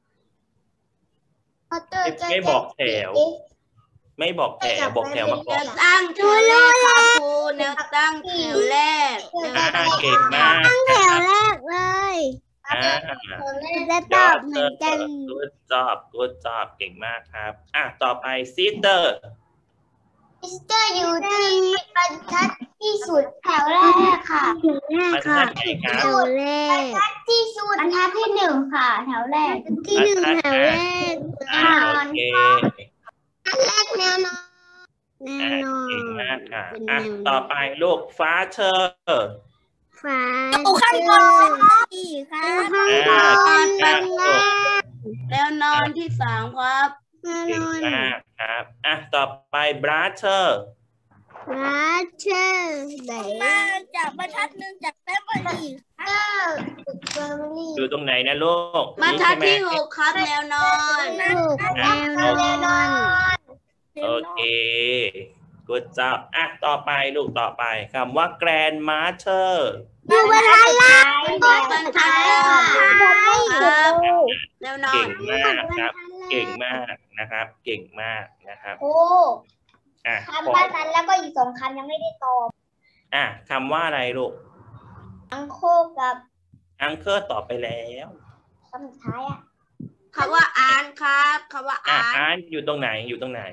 ไม่บอกแถว ไม่บอกแถวบอกแถวมาก่อนตั้งแถวแรกครับครูแนวตั้งแถวแรกอ่าเก่งมากตั้งแถวแรกเลยอ่าจะตอบเหมือนกัน good job good job เก่งมากครับอ่ะต่อไป sister มิสเตอร์อยู่ที่บรรทัดที่สุดแถวแรกค่ะแรกมันค่ะทัดไงครับแถวแรกที่สุดบรรทัดที่หนึ่งค่ะ แถวแรกที่หนึ่งแถวแรกอ่าโอเคแรกแนวนอนแนอ่ะวนอนเก่งมากค่ะอ่ะต่อไปลูก father ฟ้าอยู่ข้างบนสี่ครับข้างบอ่าน เก่งมากลูกแนวนอนที่สามครับแนวเก่นงอนมากครับอ่ะต่อไป brother รัชเชอร์ไหนมาจากบรรทัดหนึ่งจากแป๊บอีกเตอร์เบอร์รี่อยู่ตรงไหนนะลูกบรรนี่ทัใช่ดไหมที่หกครับแนวนอนถูกแนวนอนโอเค good job อ่ะต่อไปลูกต่อไปคำว่า grandmother อยู่บรรทัดล่างบรรทัดแรกค่ะครับแนวนอนเก่งมากครับ เก่งมากนะครับ เก่งมากนะครับโอ้อ่ะคำว่านั้นแล้วก็อีกสองคำยังไม่ได้ตอบอ่ะคำว่าอะไรลูกอังโคกับ uncle ตอบไปแล้วคำสุดท้ายอ่ะคำว่าอ่านครับคำว่าอ่ะอ่านอ่านอยู่ตรงไหนอยู่ตรงไหน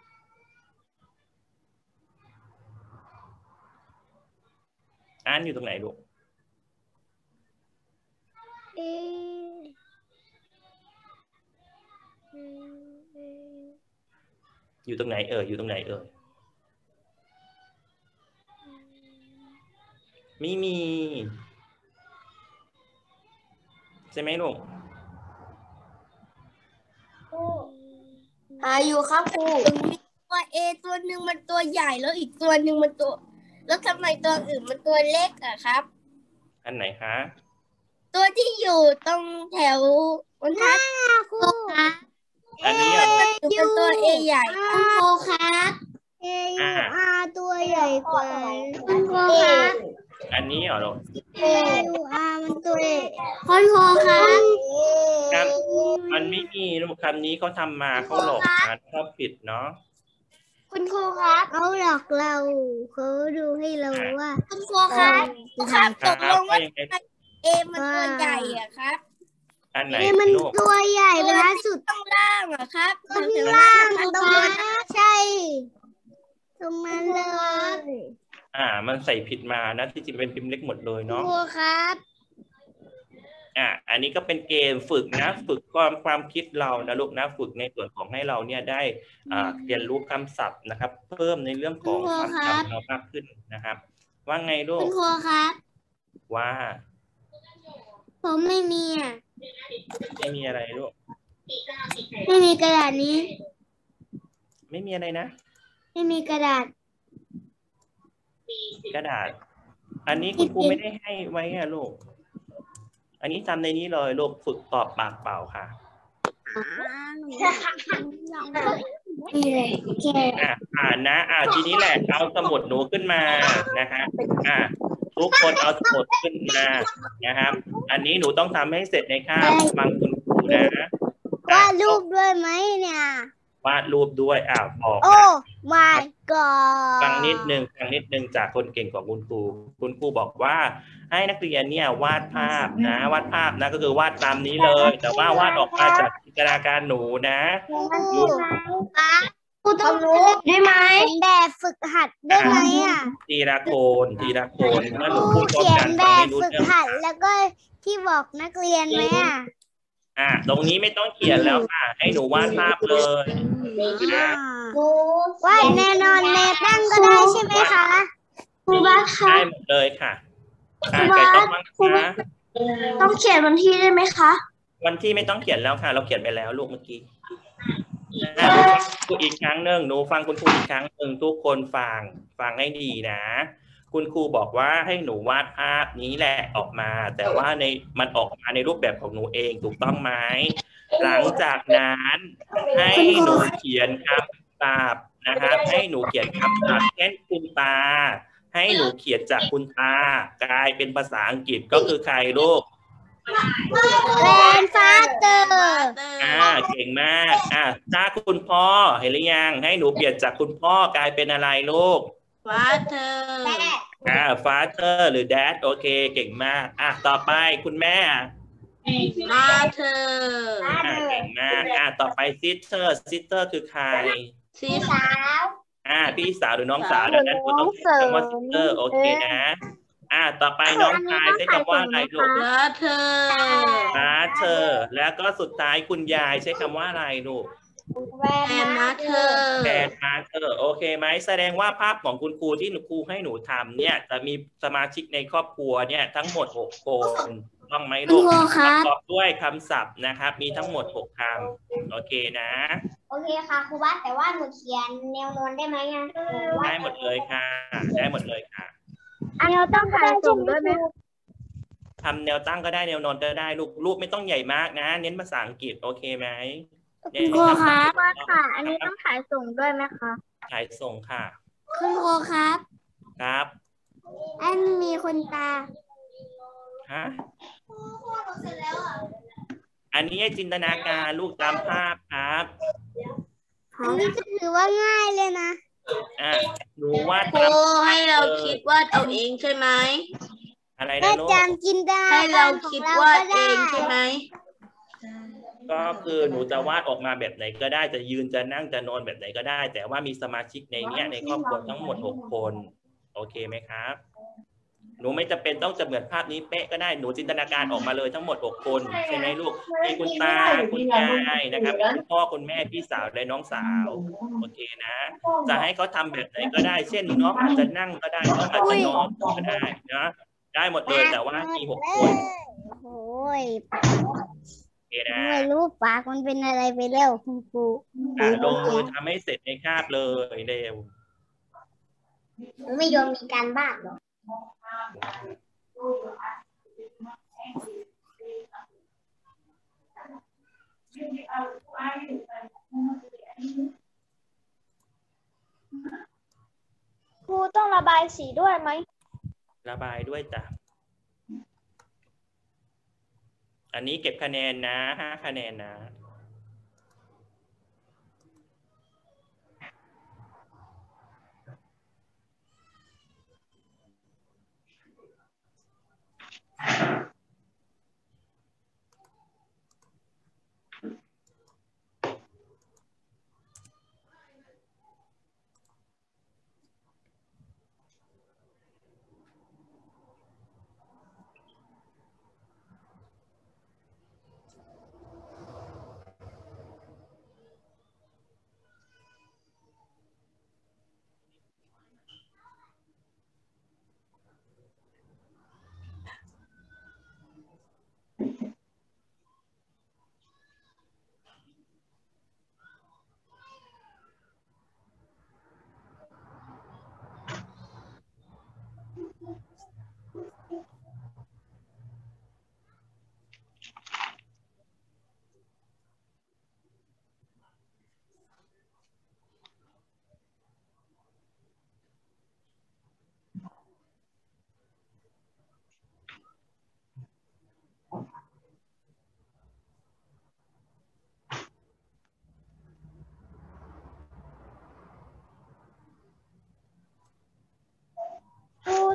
อ่านอยู่ตรงไหนลูกเอ๊ะอยู่ตรงไหนเอ่ยอยู่ตรงไหนเอ่ยไม่มีใช่ไหมลูกหาอยู่ครับครูตัวเอตัวหนึ่งมันตัวใหญ่แล้วอีกตัวหนึ่งมันตัว แล้วทำไมตัวอื่นมันตัวเล็กอะครับอันไหนคะตัวที่อยู่ตรงแถวบนทัดครูครับอันนี้เหรอลูกอยู่เป็นตัวเอใหญ่คุณครูครับเอยูอาร์ตัวใหญ่กว่าคุณครูครับอันนี้เหรอลูกเอยูอาร์มันตัวใหญ่คุณครูครับครับมันไม่มีลูกคำนี้เขาทำมาเขาหลอกมาเขาผิดเนาะคุณครูครับเขาหลอกเราเขาดูให้เราว่าคุณครูครับครูครับตกลงว่ายังไงเอมันตัวใหญ่อะครับอันไหนเอมันลูกตัวใหญ่เวลาสุดข้างล่างอะครับข้างล่างตรงนั้นใช่ตรงนั้นเลยอ่า มันใส่ผิดมานะที่จริงเป็นพิมพ์เล็กหมดเลยคเนาะรูครับอ่ะอันนี้ก็เป็นเกมฝึกนะฝึกความความคิดเรานะลูกนะฝึกในส่วนของให้เราเนี่ยได้อ่าเรียนรู้คำศัพท์นะครับ เพิ่มในเรื่องของความจำเรามากขึ้นนะครับ ว่าไงลูคุกณครูครับว่าผมไม่มีอ่ะไม่มีอะไรลูกไม่มีกระดาษนี้ไม่มีอะไรนะไม่มีกระดาษกระดาษ อันนี้คุณครูไม่ได้ให้ไว้อะลูก อันนี้ทำในนี้เลยลูกฝึกตอบปากเปล่าค่ะนี่เลยแกอ่ะอ่านนะอ่าทีนี้แหละเอาสมุดหนูขึ้นมานะฮะอ่ะทุกคนเอาสมุดขึ้นมานะครับ อันนี้หนูต้องทำให้เสร็จในคาบฟังคุณครูนะวาดรูปด้วยไหมเนี่ยวาดรูปด้วยอ่าบอกโอ้นะ my god ฟังนิดนึงฟังนิดนึงจากคนเก่งของคุณครูคุณครูบอกว่าให้นักเรียนเนี่ยวาดภาพนะวาดภาพนะก็คือวาดตามนี้เลย แต่ว่าวาดออกมาจากจินตนาการหนูนะครูครูต้องรู้ได้ไหมแบบฝึกหัดได้ไหมอ่ะทีละโคนทีละโคนเมื่อหนูพูดพร้อมเขียกัน นแบฟังบไม่รู้ฝึกเรื่องหัดแล้วก็ที่บอกนักเรียนไหมอ่ะอ่ะตรงนี้ไม่ต้องเขียนแล้วค่ะ ให้หนูวาดภาพเลยนะวาดแน่นอนแนตั้งก็ได้ใช่ไหมคะครูบาคะได้หมดเลยค่ะอ่ะไก่ต้องบ้างนะต้องเขียนวันที่ได้ไหมคะวันที่ไม่ต้องเขียนแล้วค่ะ เราเขียนไปแล้วลูกเมื่อกี้อ่ะหนูฟังครูอีกครั้งหนึ่งหนูฟังคุณครูอีกครั้งหนึ่งทุกคนฟังฟังให้ดีนะ คุณครูบอกว่าให้หนูวาดภาพนี้แหละออกมา แต่ว่าในมันออกมาในรูปแบบของหนูเองถูกต้องไหมหลังจากนั้นให้หนูเขียนคำศัพท์นะครับ ให้หนูเขียนคำศัพท์เช่นคุณตา ให้หนูเขียนจากคุณตากลายเป็นภาษาอังกฤษก็คือใครลูก grandfather อ่าเก่งมากอ่าถ้าคุณพ่อเห็นหรือยังให้หนูเปลี่ยนจากคุณพ่อกลายเป็นอะไรลูก father อ่า father หรือ dad โอเคเก่งมากอ่ะต่อไปคุณแม่ mother อ่าเก่งมากอ่ะต่อไป sister sister คือใครพี่สาวอ่าพี่สาวหรือน้องสาวดังนั้นคุณต้องใช้คำว่า sister โอเคนะอ่าต่อไปน้องชายใช้คำว่าอะไรลูก brother brother แล้วก็สุดท้ายคุณยายใช้คำว่าอะไรลูก grandmother แกนมาเตอร์โอเคไหมแสดงว่าภาพของคุณครูที่หนูครูให้หนูทำเนี่ยจะมีสมาชิกในครอบครัวเนี่ยทั้งหมดหกคนต้องไหมลูกประกอบด้วยคำศัพท์นะครับ มีทั้งหมดหกคำโอเคนะโอเคค่ะครูบ้าแต่ว่าหนูเขียนแนวนอนได้ไหมอ่ะได้หมดเลยค่ะ ได้หมดเลยค่ะอันเราต้องถ่ายส่งด้วยไหมทำแนวตั้งก็ได้แนวนอนก็ได้ลูกรูปไม่ต้องใหญ่มากนะ เน้นภาษาอังกฤษโอเคไหมคุณครูครับค่ะ อันนี้ต้องถ่ายส่งด้วยไหมคะถ่ายส่งค่ะคุณครูครับครับอันมีคนตาฮะอันนี้ให้จินตนาการลูกตามภาพครับอันนี้ก็ถือว่าง่ายเลยนะอ่ะหนูวาดครูให้เราคิดวาดเอาเองใช่ไหมอะไรแม่นะลูกจำจินตนาให้กาเรารของคิดเราวาดก็เอได้งใช่ไหมก็คือหนูจะวาดออกมาแบบไหนก็ได้จะยืนจะนั่งจะนอนแบบไหนก็ได้ แต่ว่ามีสมาชิกในเนี้ยในครอบครัวทั้งหมดหกคนโอเคไหมครับ หนูไม่จำเป็นต้องจะเหมือนภาพนี้เป๊ะก็ได้หนูจินตนาการออกมาเลยทั้งหมดหกคนใช่ไหมลูกมีคุณตาคุณยายนะครับมีคุณพ่อคุณแม่พี่สาวและน้องสาวโอเคนะ จะให้เขาทำแบบไหนก็ได้ เช่นน้องอาจจะนั่งก็ได้น้องอาจจะนอนก็ได้นะได้หมดเลยแต่ว่ามีหกคนโอ้ยโอเคนะไม่รู้ปากมันเป็นอะไรไปแล้วคุณครูอ่ะลงมือทำให้เสร็จในคาบเลยเร็วไม่ยอมมีการบ้านหรอครูต้องระบายสีด้วยไหมระบายด้วยจ้ะอันนี้เก็บคะแนนนะห้าคะแนนนะ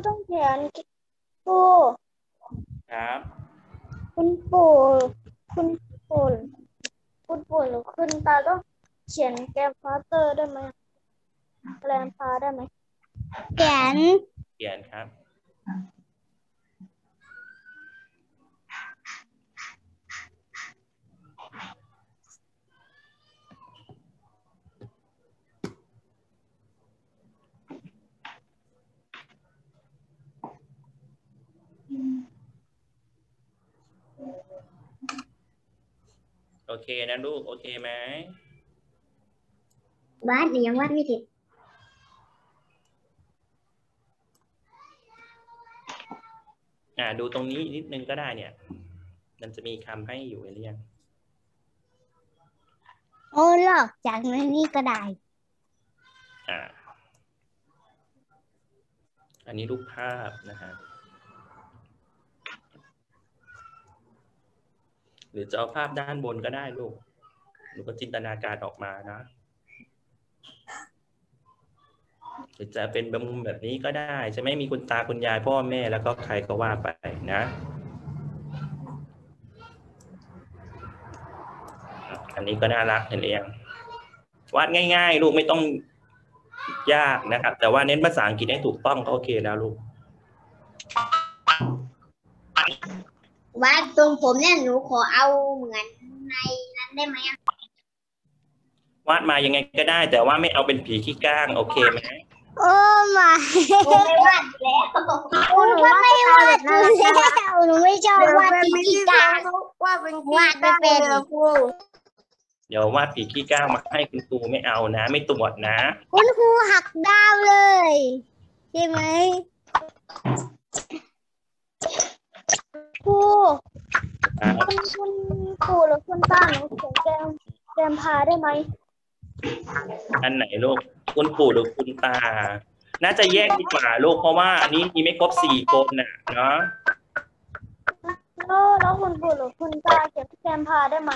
ต้องเขียนครูครับคุณปู่คุณปู่คุณปู่หรือคุณตาต้องเขียนแกรนด์ฟาเตอร์ได้ไหมแกรนด์ฟาได้ไหมเขียนเขียนครับโอเคนะลูกโอเคไหมวาดหรือยังวาดไม่เสร็จอ่าดูตรงนี้นิดนึงก็ได้เนี่ยมันจะมีคำให้อยู่เรียงโอ้ลอกจากนั้นนี่ก็ได้อ่าอันนี้รูปภาพนะฮะหรือจะเอาภาพด้านบนก็ได้ลูกหนูก็จินตนาการออกมานะหรือจะเป็นมุมแบบนี้ก็ได้จะไม่มีคุณตาคุณยายพ่อแม่แล้วก็ใครก็ว่าไปนะอันนี้ก็น่ารักเห็นเองวาดง่ายๆลูกไม่ต้องยากนะครับแต่ว่าเน้นภาษาอังกฤษให้ถูกต้องก็โอเคแล้วลูกวาดตรงผมเนี่ยหนูขอเอาเหมือนในนั้นได้ไหมวาดมายังไงก็ได้แต่ว่าไม่เอาเป็นผีขี้ก้างโอเคไหมโอ้มาหนูไม่วาดแล้วหนูก็ไม่วาดแล้วหนูไม่ชอบวาดผีขี้ก้างวาดเป็นวาดไม่เป็นเดี๋ยววาดผีขี้ก้างมาให้คุณครูไม่เอานะไม่ตรวจนะคุณครูหักดาวเลยใช่ไหมครูคุณคุณครูหรือคุณตาหนูเขียนแกมแกมพาได้ไหมอันไหนลูกคุณปู่หรือคุณตาน่าจะแยกดีกว่าลูกเพราะว่าอันนี้มีไม่ครบสี่คนน่ะเนาะแล้วแล้วคุณปู่หรือคุณตาเขียนแกมพาได้ไหม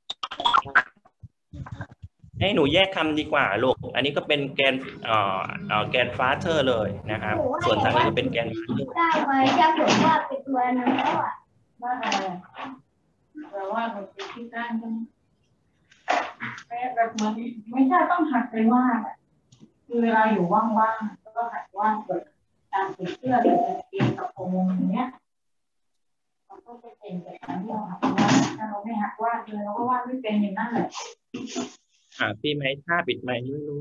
ให้หนูแยกคำดีกว่าลูกอันนี้ก็เป็นแกนเอ่อเอ่อแกนฟาเธอร์เลยนะครับส่วนทางนี้เป็นแกนฟาเธอร์ได้ไหมถ้าผมว่าเป็นตัวนั้นแล้วอ่ะว่าอะไรแต่ว่ามันเป็นที่ตั้งใช่ไหมแบบเหมือนไม่ใช่ต้องหัดไปวาดอ่ะคือเวลาอยู่ว่างๆก็หัดวาดแบบการติดเสื้อหรือเกงกระโปรงอย่างเงี้ยมันก็จะเป็นแบบนั้นที่เราหัดวาดถ้าเราไม่หัดวาดเลยเราก็วาดไม่เป็นอย่างนั้นแหละอ่าพี่ไม้ท่าปิดไม้ไม่รู้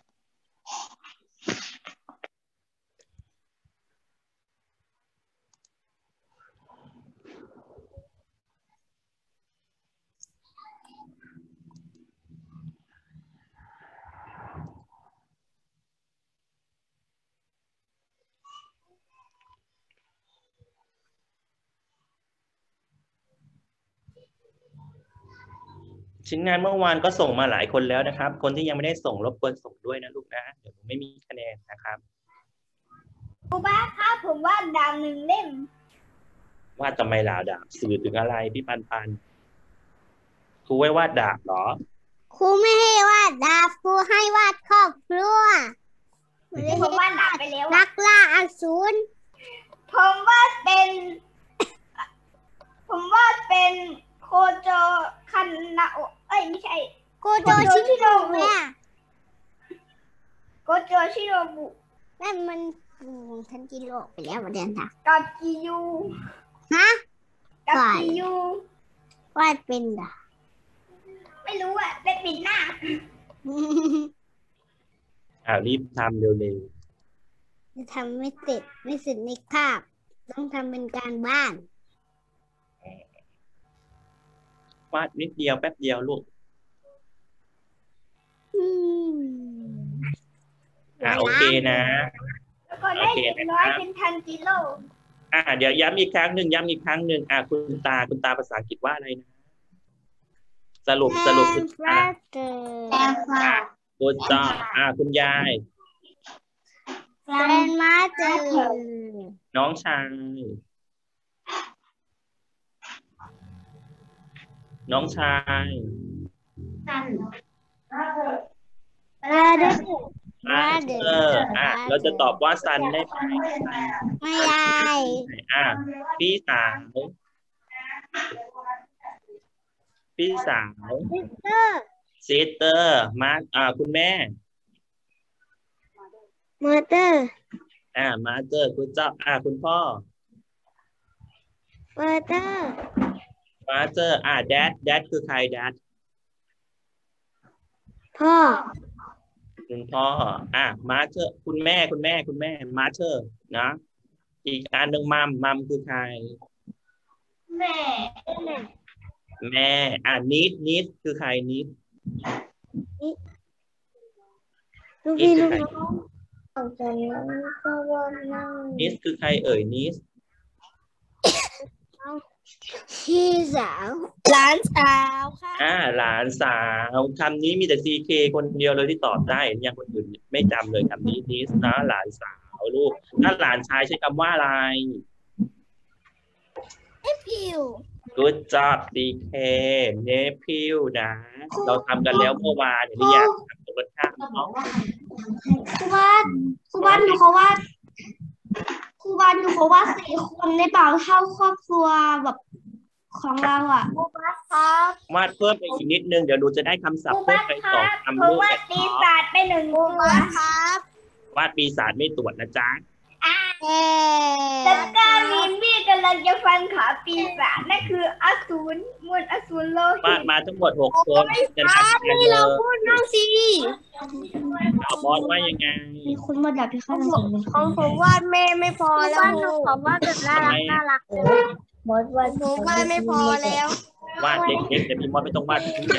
ชิ้นงานเมื่อวานก็ส่งมาหลายคนแล้วนะครับคนที่ยังไม่ได้ส่งรบกวนส่งด้วยนะลูกนะเดี๋ยวไม่มีคะแนนนะครับครูบ้าครับผมวาดดาวหนึ่งเล่มวาดทำไมล่ะดาบสื่อถึงอะไรพี่ปันปันครูไว้วาดดาบเหรอครูไม่ให้วาดดาบครูให้วาดครอบครัวผมวาดดาบไปแล้วนักล่าอสูรผมวาดเป็นผมวาดเป็นโคโจคันนาโอเอ้ยไม่ใช่โคโจชิโนบุเนี่ยโคโจชิโนบุนั่นมันทันจิโร่ไปแล้วมาเดินทางกับกิยูฮะกับกิยูวาดเป็นด่ะไม่รู้อ่ะเป็นปิดหน้าอ่ารีบทำเร็วๆจะทำไม่เสร็จไม่เสร็จในคาบต้องทำเป็นการบ้านวาดนิดเดียวแป๊บเดียวลูกอ่าโอเคนะแล้วก็ได้เด็กน้อยเป็นทันจิโร่อ่าเดี๋ยวย้ำอีกครั้งหนึ่งย้ำอีกครั้งหนึ่งอ่าคุณตาคุณตาภาษาอังกฤษว่าอะไรนะสรุปสรุปคุณตาคุณตาอ่าคุณยายแกรนด์มาเตอร์น้องชายน้องชายทันอะไร mother อ่ะเราจะตอบว่า son ได้ไหมไม่ได้อ่ะพี่สาวพี่สาว sister มาอ่าคุณแม่ mother อ่า mother คุณเจ้าอ่าคุณพ่อ father father อ่า dad dad คือใคร dad พ่อคุณพ่ออ่ะ mother คุณแม่คุณแม่คุณแม่ mother นะอีกอันหนึ่งมัมมัมคือใครแม่แม่อ่า niece niece คือใคร niece ลูกพี่ลูกน้องของฉันก็ว่านั่ง niece คือใครเอ่ย niece พี่สาวหลานสาวค่ะอ่าหลานสาวคำนี้มีแต่ ซี เค คนเดียวเลยที่ตอบได้ยังคนอื่นไม่จำเลยคำนี้ niece นะหลานสาวลูกถ้าหลานชายใช้คำว่าอะไรพิว good job ซี เค nephew นะเราทำกันแล้วเมื่อวานอย่างนี้อยากทำตัวรสชาติเนาะครูบ้านครูบ้านหนูเขาว่าครูบ้านหนูเขาว่าสี่คนในเปล่าเท่าครอบครัวแบบของเราอ่ะครูบัสครับวาดเพิ่มไปอีกนิดนึงเดี๋ยวหนูจะได้คำศัพครูท์เพิ่บัมสไปคสอรังบคำเพลูราะกว่าแต่ปีขอศาจไปหนึ่งตัวครับวาดปีศาจไม่ตรวจนะจ๊ะแล้วก็มีมีดกำลังจะฟันขาปีศาจนั่นคืออสูรมวลอสูรโลวาหิดตมาทั้งหมดหกคนจะได้คะแนนเลยพูดน้องสิเอาบอสว่ายังไงมีคนมาดับที่ข้างหลังของผมวาดแม่ไม่พอแล้วบ้านหนูขอว่าแบบน่ารักน่ารักหมดวันหนูวาดไม่พอแล้ววาดเด็กๆแต่พี่มอสไม่ต้องวาดผู้ใหญ่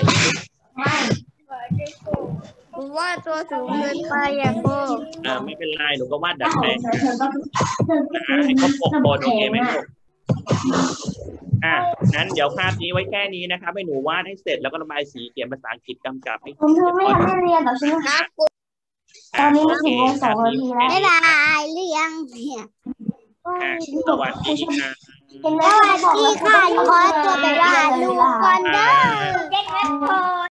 หนูวาดตัวสูงเกินไปอ่ะโก้เออไม่เป็นไรหนูก็วาดดัดแปลงนะให้ครบหกคนโอเคไหมลูกอ่ะงั้นเดี๋ยวภาพนี้ไว้แค่นี้นะครับให้หนูวาดให้เสร็จแล้วก็ระบายสีเขียนภาษาอังกฤษกำกับให้ผมเพิ่งไม่ทันได้เรียนหรอกใช่ไหมคะ ตอนนี้ไม่ถึงวงสองนาทีแล้วไม่ได้เลี้ยงเนี่ยอ่ะสวัสดีค่ะเห็นไหมสวัสดีค่ะขอตัวไปว่าลูกก่อนเด้อเจ็ดเงินโท